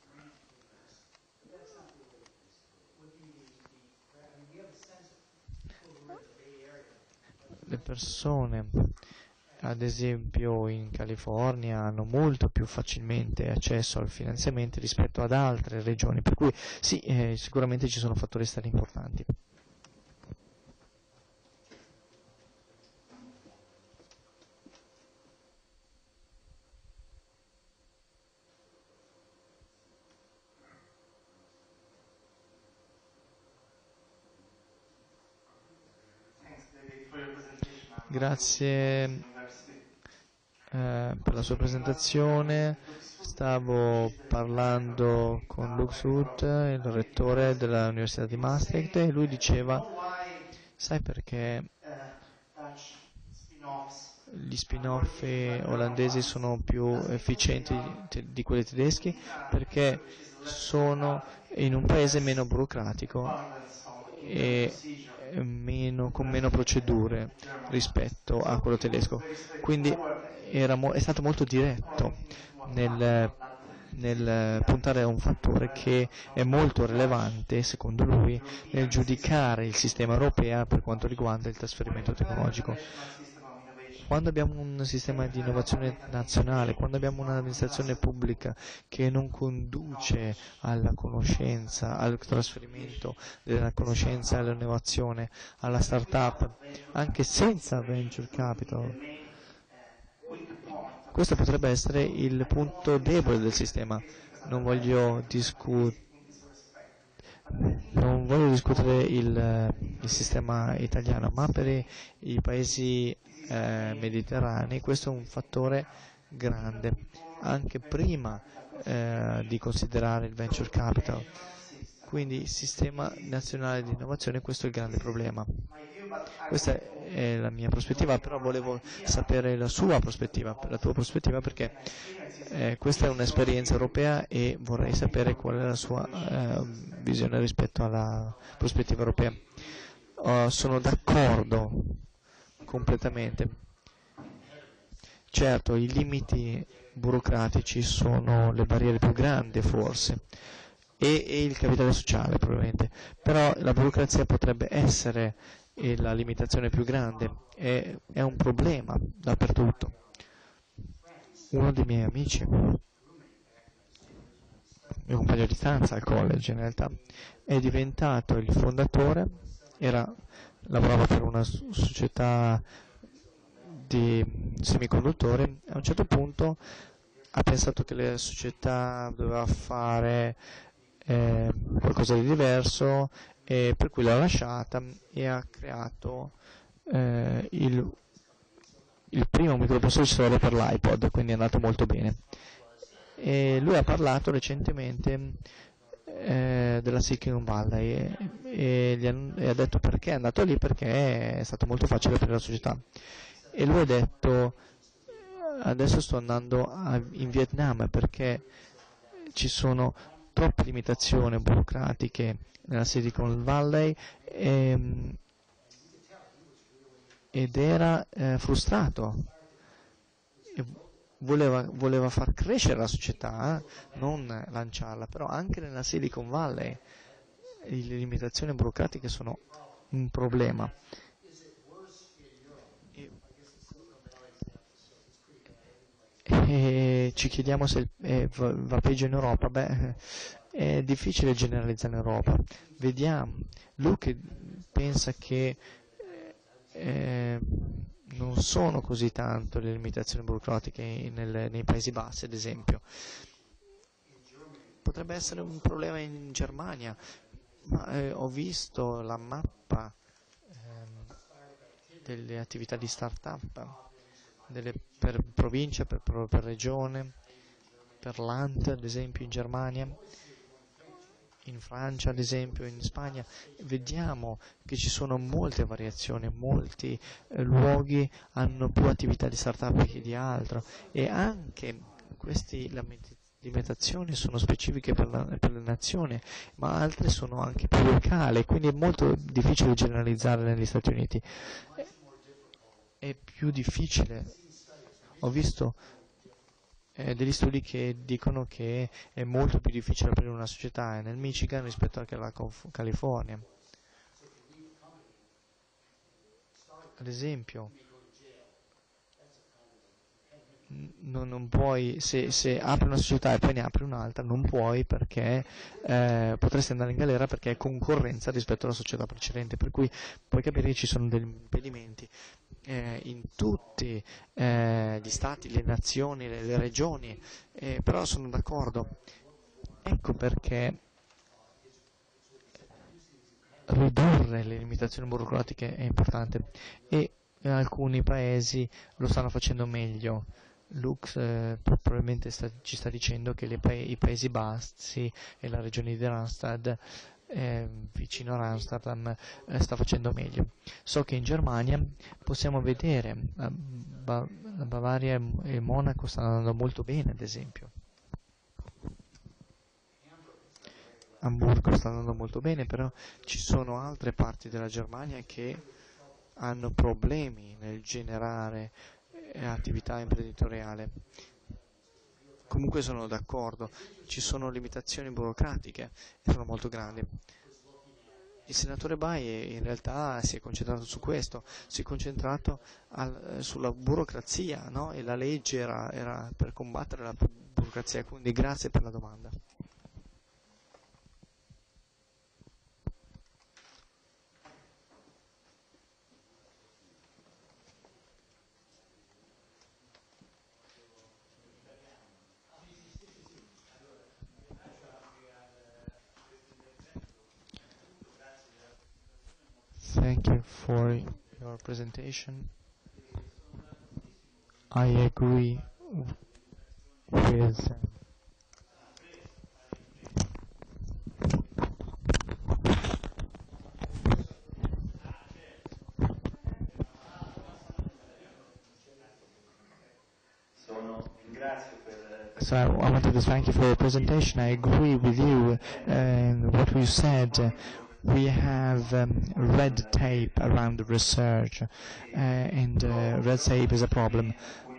Le persone, ad esempio in California, hanno molto più facilmente accesso ai finanziamenti rispetto ad altre regioni, per cui sì, eh, sicuramente ci sono fattori esterni importanti. Grazie eh, per la sua presentazione. Stavo parlando con Lux Wood, il rettore dell'Università di Maastricht, e lui diceva: sai perché gli spin-off olandesi sono più efficienti di quelli tedeschi? Perché sono in un paese meno burocratico e meno, con meno procedure rispetto a quello tedesco. Quindi era mo- è stato molto diretto nel, nel puntare a un fattore che è molto rilevante, secondo lui, nel giudicare il sistema europeo per quanto riguarda il trasferimento tecnologico. Quando abbiamo un sistema di innovazione nazionale, quando abbiamo un'amministrazione pubblica che non conduce alla conoscenza, al trasferimento della conoscenza, all'innovazione, alla start-up, anche senza venture capital, questo potrebbe essere il punto debole del sistema. Non voglio discutere Non voglio discutere il, il sistema italiano, ma per i, i paesi eh, mediterranei questo è un fattore grande, anche prima eh, di considerare il venture capital. Quindi il sistema nazionale di innovazione, questo è il grande problema. Questa è la mia prospettiva, però volevo sapere la sua prospettiva, la tua prospettiva, perché eh, questa è un'esperienza europea e vorrei sapere qual è la sua eh, visione rispetto alla prospettiva europea. Uh, sono d'accordo completamente. Certo, i limiti burocratici sono le barriere più grandi forse, e, e il capitale sociale probabilmente, però la burocrazia potrebbe essere e la limitazione più grande, è, è un problema dappertutto. Uno dei miei amici, mio compagno di stanza al college in realtà, è diventato il fondatore, era, lavorava per una società di semiconduttori, a un certo punto ha pensato che la società doveva fare eh, qualcosa di diverso, e per cui l'ha lasciata e ha creato eh, il, il primo microprocessore per l'iPod, quindi è andato molto bene. E lui ha parlato recentemente eh, della Silicon Valley e, e, gli ha, e ha detto perché è andato lì, perché è stato molto facile per la società. E lui ha detto: adesso sto andando a, in Vietnam perché ci sono troppe limitazioni burocratiche nella Silicon Valley e, ed era eh, frustrato. E voleva, voleva far crescere la società, eh, non lanciarla, però anche nella Silicon Valley le limitazioni burocratiche sono un problema. E ci chiediamo se eh, va peggio in Europa. Beh, è difficile generalizzare in Europa. Vediamo. Luke pensa che eh, non sono così tanto le limitazioni burocratiche nel, nei Paesi Bassi, ad esempio. Potrebbe essere un problema in Germania, ma eh, ho visto la mappa ehm, delle attività di start-up delle, per provincia, per, per regione, per Land, ad esempio in Germania, in Francia, ad esempio in Spagna. Vediamo che ci sono molte variazioni, molti eh, luoghi hanno più attività di start-up che di altro, e anche queste limitazioni sono specifiche per, la, per le nazioni, ma altre sono anche più locali, quindi è molto difficile generalizzare negli Stati Uniti. È, è più difficile. Ho visto eh, degli studi che dicono che è molto più difficile aprire una società nel Michigan rispetto anche alla California. Ad esempio, non, non puoi, se, se apri una società e poi ne apri un'altra, non puoi, perché eh, potresti andare in galera perché è concorrenza rispetto alla società precedente, per cui puoi capire che ci sono degli impedimenti. Eh, in tutti eh, gli stati, le nazioni, le, le regioni, eh, però sono d'accordo. Ecco perché ridurre le limitazioni burocratiche è importante, e in alcuni paesi lo stanno facendo meglio. Lux eh, probabilmente sta, ci sta dicendo che le pa- i Paesi Bassi e la regione di Randstad Eh, vicino a Amsterdam eh, sta facendo meglio. So che in Germania possiamo vedere eh, ba- Bavaria e Monaco stanno andando molto bene, ad esempio. Amburgo sta andando molto bene, però ci sono altre parti della Germania che hanno problemi nel generare eh, attività imprenditoriale. Comunque sono d'accordo, ci sono limitazioni burocratiche e sono molto grandi. Il senatore Bai in realtà si è concentrato su questo, si è concentrato al, sulla burocrazia, no? E la legge era, era per combattere la burocrazia, quindi grazie per la domanda. Thank you for your presentation. I agree with So I wanted to thank you for your presentation. I agree with you and uh, what you said. We have um, red tape around the research, uh, and uh, red tape is a problem.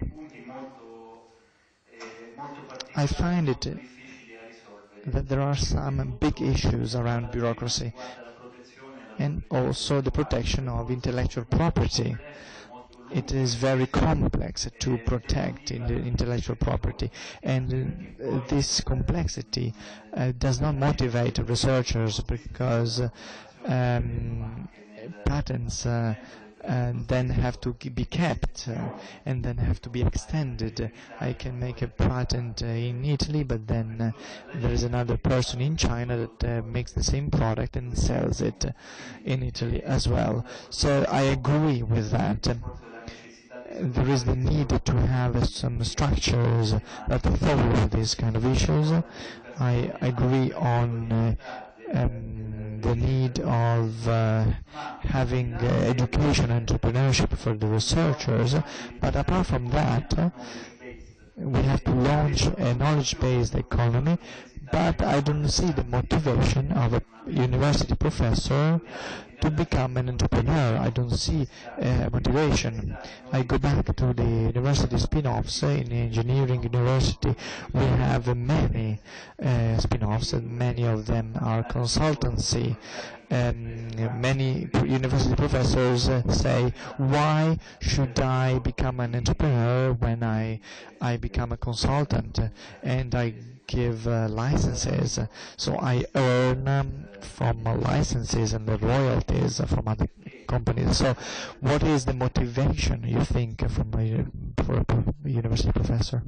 I find it uh, that there are some big issues around bureaucracy, and also the protection of intellectual property. It is very complex to protect in the intellectual property, and uh, this complexity uh, does not motivate researchers, because um, patents uh, and then have to be kept uh, and then have to be extended. I can make a patent uh, in Italy, but then uh, there is another person in China that uh, makes the same product and sells it uh, in Italy as well. So I agree with that. There is the need to have uh, some structures that follow these kind of issues. I agree on uh, um, the need of uh, having uh, education and entrepreneurship for the researchers, but apart from that, uh, we have to launch a knowledge-based economy, but I don't see the motivation of a university professor to become an entrepreneur. I don't see uh, motivation. I go back to the university spin-offs. In engineering university, we have uh, many uh, spin-offs, and many of them are consultancy. Um, many university professors uh, say, why should I become an entrepreneur when I, I become a consultant and I give uh, licenses, so I earn um, from uh, licenses and the royalties from other companies. So what is the motivation, you think, from a, for a university professor?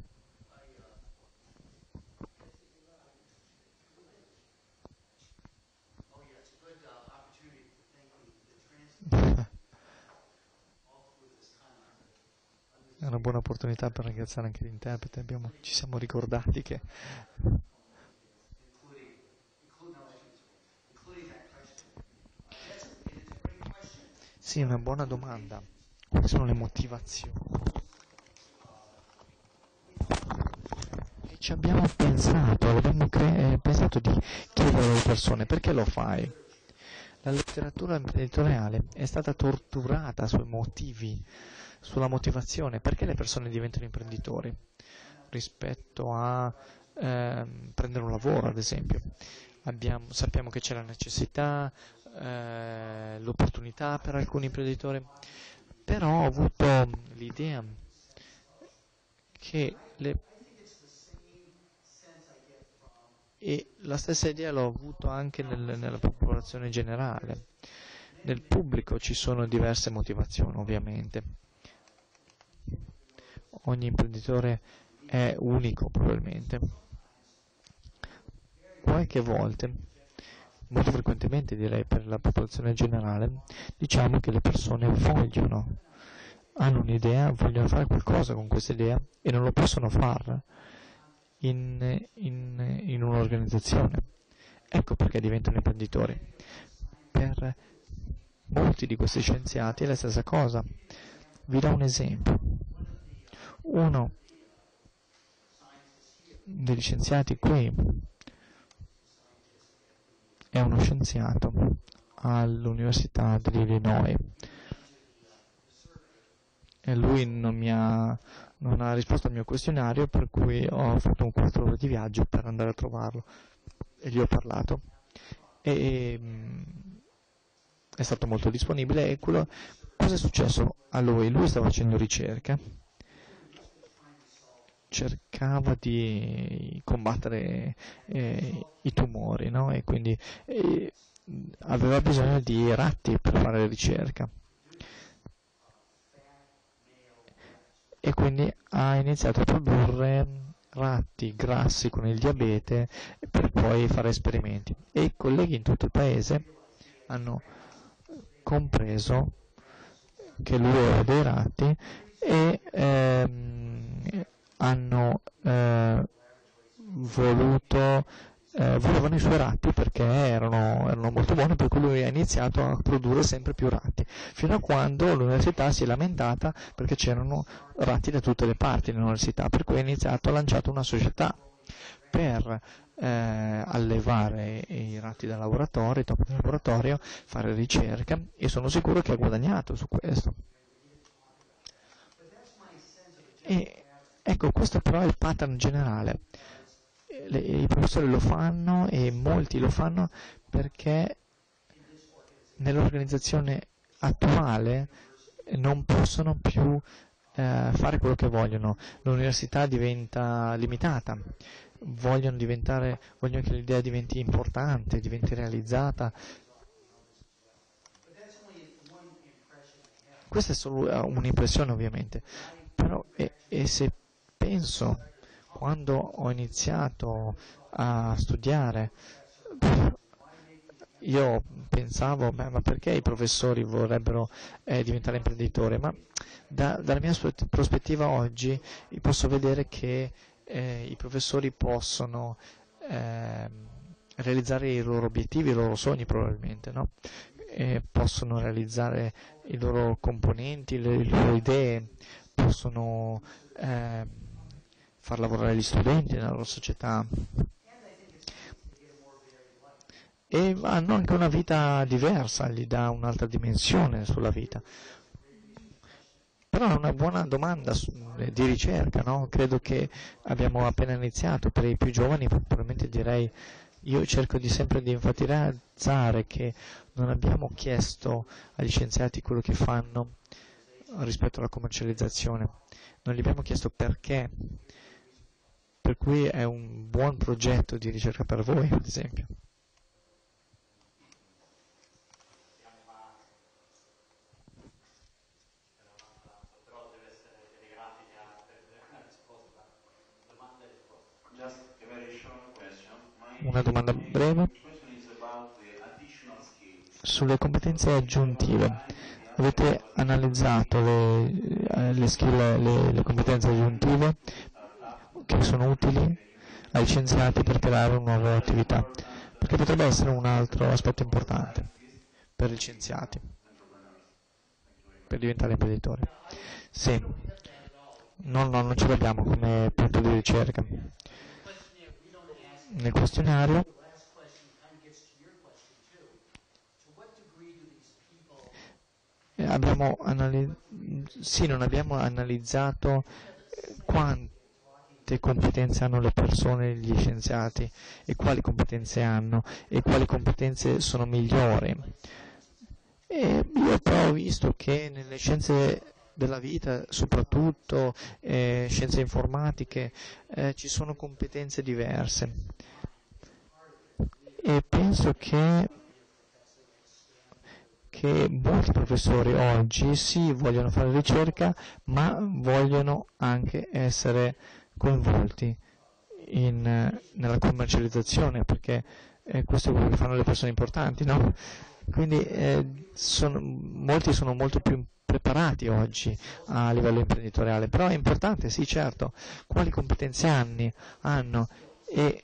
È una buona opportunità per ringraziare anche l'interprete. Abbiamo, ci siamo ricordati che sì, è una buona domanda. Quali sono le motivazioni? E ci abbiamo pensato, abbiamo cre- eh, pensato di chiedere alle persone: perché lo fai? La letteratura imprenditoriale è stata torturata sui motivi, sulla motivazione, perché le persone diventano imprenditori rispetto a eh, prendere un lavoro, ad esempio. Abbiamo, sappiamo che c'è la necessità, eh, l'opportunità per alcuni imprenditori, però ho avuto l'idea che le, e la stessa idea l'ho avuto anche nel, nella popolazione generale. Nel pubblico ci sono diverse motivazioni, ovviamente. Ogni imprenditore è unico, probabilmente. Qualche volte, molto frequentemente direi per la popolazione generale, diciamo che le persone vogliono, hanno un'idea, vogliono fare qualcosa con questa idea e non lo possono fare in, in, in un'organizzazione. Ecco perché diventano imprenditori. Per molti di questi scienziati è la stessa cosa. Vi do un esempio. Uno degli scienziati qui è uno scienziato all'Università dell'Illinois e lui non mi ha, non ha risposto al mio questionario, per cui ho fatto un quattro ore di viaggio per andare a trovarlo e gli ho parlato e, e è stato molto disponibile. E quello, cosa è successo a lui? Lui stava facendo ricerca, cercava di combattere eh, i tumori, no? E quindi eh, aveva bisogno di ratti per fare ricerca e quindi ha iniziato a produrre ratti grassi con il diabete per poi fare esperimenti, e i colleghi in tutto il paese hanno compreso che lui aveva dei ratti e ehm, hanno eh, voluto eh, volevano i suoi ratti perché erano, erano molto buoni, per cui lui ha iniziato a produrre sempre più ratti, fino a quando l'università si è lamentata perché c'erano ratti da tutte le parti nell'università, per cui ha iniziato, ha lanciato una società per eh, allevare i ratti da laboratorio, dopo il laboratorio fare ricerca, e sono sicuro che ha guadagnato su questo. E ecco, questo però è il pattern generale. Le, I professori lo fanno e molti lo fanno perché nell'organizzazione attuale non possono più eh, fare quello che vogliono. L'università diventa limitata, vogliono diventare, vogliono che l'idea diventi importante, diventi realizzata. questa è solo un'impressione ovviamente, però e, e se penso quando ho iniziato a studiare, io pensavo, beh, ma perché i professori vorrebbero eh, diventare imprenditori? Ma da, dalla mia prospettiva oggi posso vedere che eh, i professori possono eh, realizzare i loro obiettivi, i loro sogni probabilmente, no? E possono realizzare i loro componenti, le, le loro idee, possono eh, far lavorare gli studenti nella loro società e hanno anche una vita diversa, gli dà un'altra dimensione sulla vita. Però è una buona domanda di ricerca, no? Credo che abbiamo appena iniziato. Per i più giovani probabilmente direi, io cerco di sempre di enfatizzare che non abbiamo chiesto agli scienziati quello che fanno rispetto alla commercializzazione, non gli abbiamo chiesto perché, per cui è un buon progetto di ricerca per voi, ad esempio. Una domanda breve sulle competenze aggiuntive. Avete analizzato le, le skill, le, le competenze aggiuntive che sono utili ai scienziati per creare una nuova attività? Perché potrebbe essere un altro aspetto importante per gli scienziati, per diventare imprenditori. Sì, no, no, non ce l'abbiamo come punto di ricerca. Nel questionario abbiamo analizzato, sì, non abbiamo analizzato quante competenze hanno le persone, gli scienziati, e quali competenze hanno e quali competenze sono migliori. E io però ho visto che nelle scienze della vita, soprattutto eh, scienze informatiche, eh, ci sono competenze diverse e penso che, che molti professori oggi sì vogliono fare ricerca, ma vogliono anche essere coinvolti in, nella commercializzazione, perché eh, questo è quello che fanno le persone importanti, no? Quindi eh, sono, molti sono molto più preparati oggi a livello imprenditoriale, però è importante, sì certo, quali competenze hanno, hanno e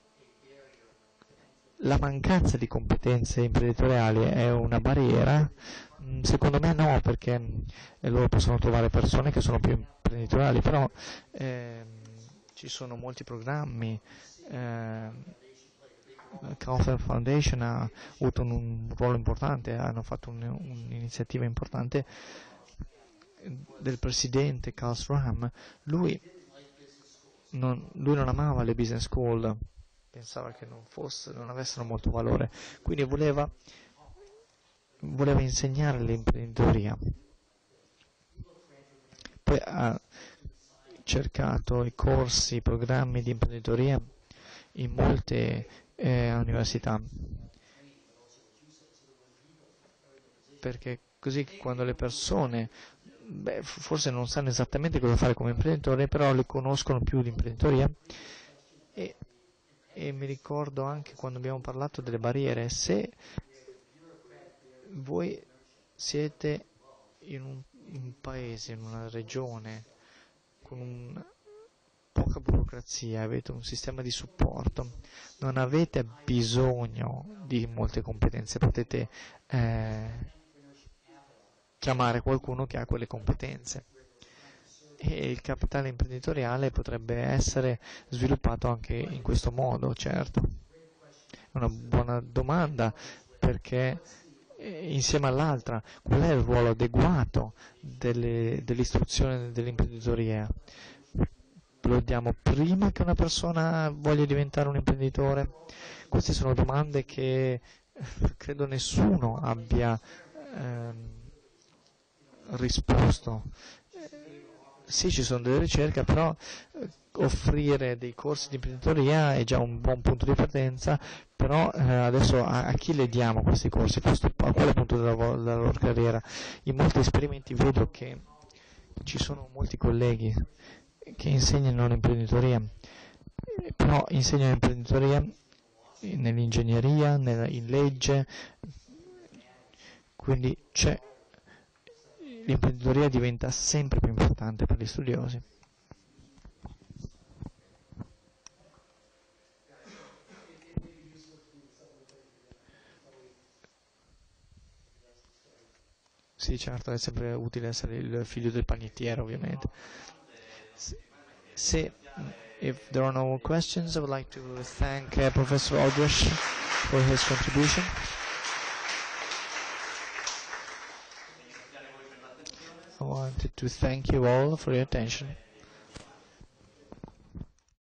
la mancanza di competenze imprenditoriali è una barriera? Secondo me no, perché loro possono trovare persone che sono più imprenditoriali, però eh, ci sono molti programmi, eh, Kauffman Foundation ha avuto un, un ruolo importante, hanno fatto un, un'iniziativa importante del presidente Carl Schramm. Lui non, lui non amava le business school, pensava che non, fosse, non avessero molto valore, quindi voleva, voleva insegnare l'imprenditoria. Poi ha cercato i corsi, i programmi di imprenditoria in molte eh, università, perché così quando le persone beh, forse non sanno esattamente cosa fare come imprenditore, però le conoscono più l'imprenditoria. E, e mi ricordo anche quando abbiamo parlato delle barriere, se voi siete in un, un paese, in una regione con un, poca burocrazia, avete un sistema di supporto, non avete bisogno di molte competenze, potete eh, chiamare qualcuno che ha quelle competenze. E il capitale imprenditoriale potrebbe essere sviluppato anche in questo modo, certo. È una buona domanda, perché insieme all'altra, qual è il ruolo adeguato delle, dell'istruzione dell'imprenditoria? Lo diamo prima che una persona voglia diventare un imprenditore? Queste sono domande che credo nessuno abbia ehm, risposto. sì, ci sono delle ricerche, però eh, offrire dei corsi di imprenditoria è già un buon punto di partenza, però eh, adesso a, a chi le diamo questi corsi? Questo, a quale punto della, della loro carriera? In molti esperimenti vedo che ci sono molti colleghi che insegnano l'imprenditoria, però insegnano l'imprenditoria nell'ingegneria, nella, in legge, quindi c'è, l'imprenditoria diventa sempre più importante per gli studiosi. Sì, certo, è sempre utile essere il figlio del panettiere, ovviamente. Se, if there are no more questions, I would like to thank uh, Professor Odrich for his contribution. I wanted to thank you all for your attention.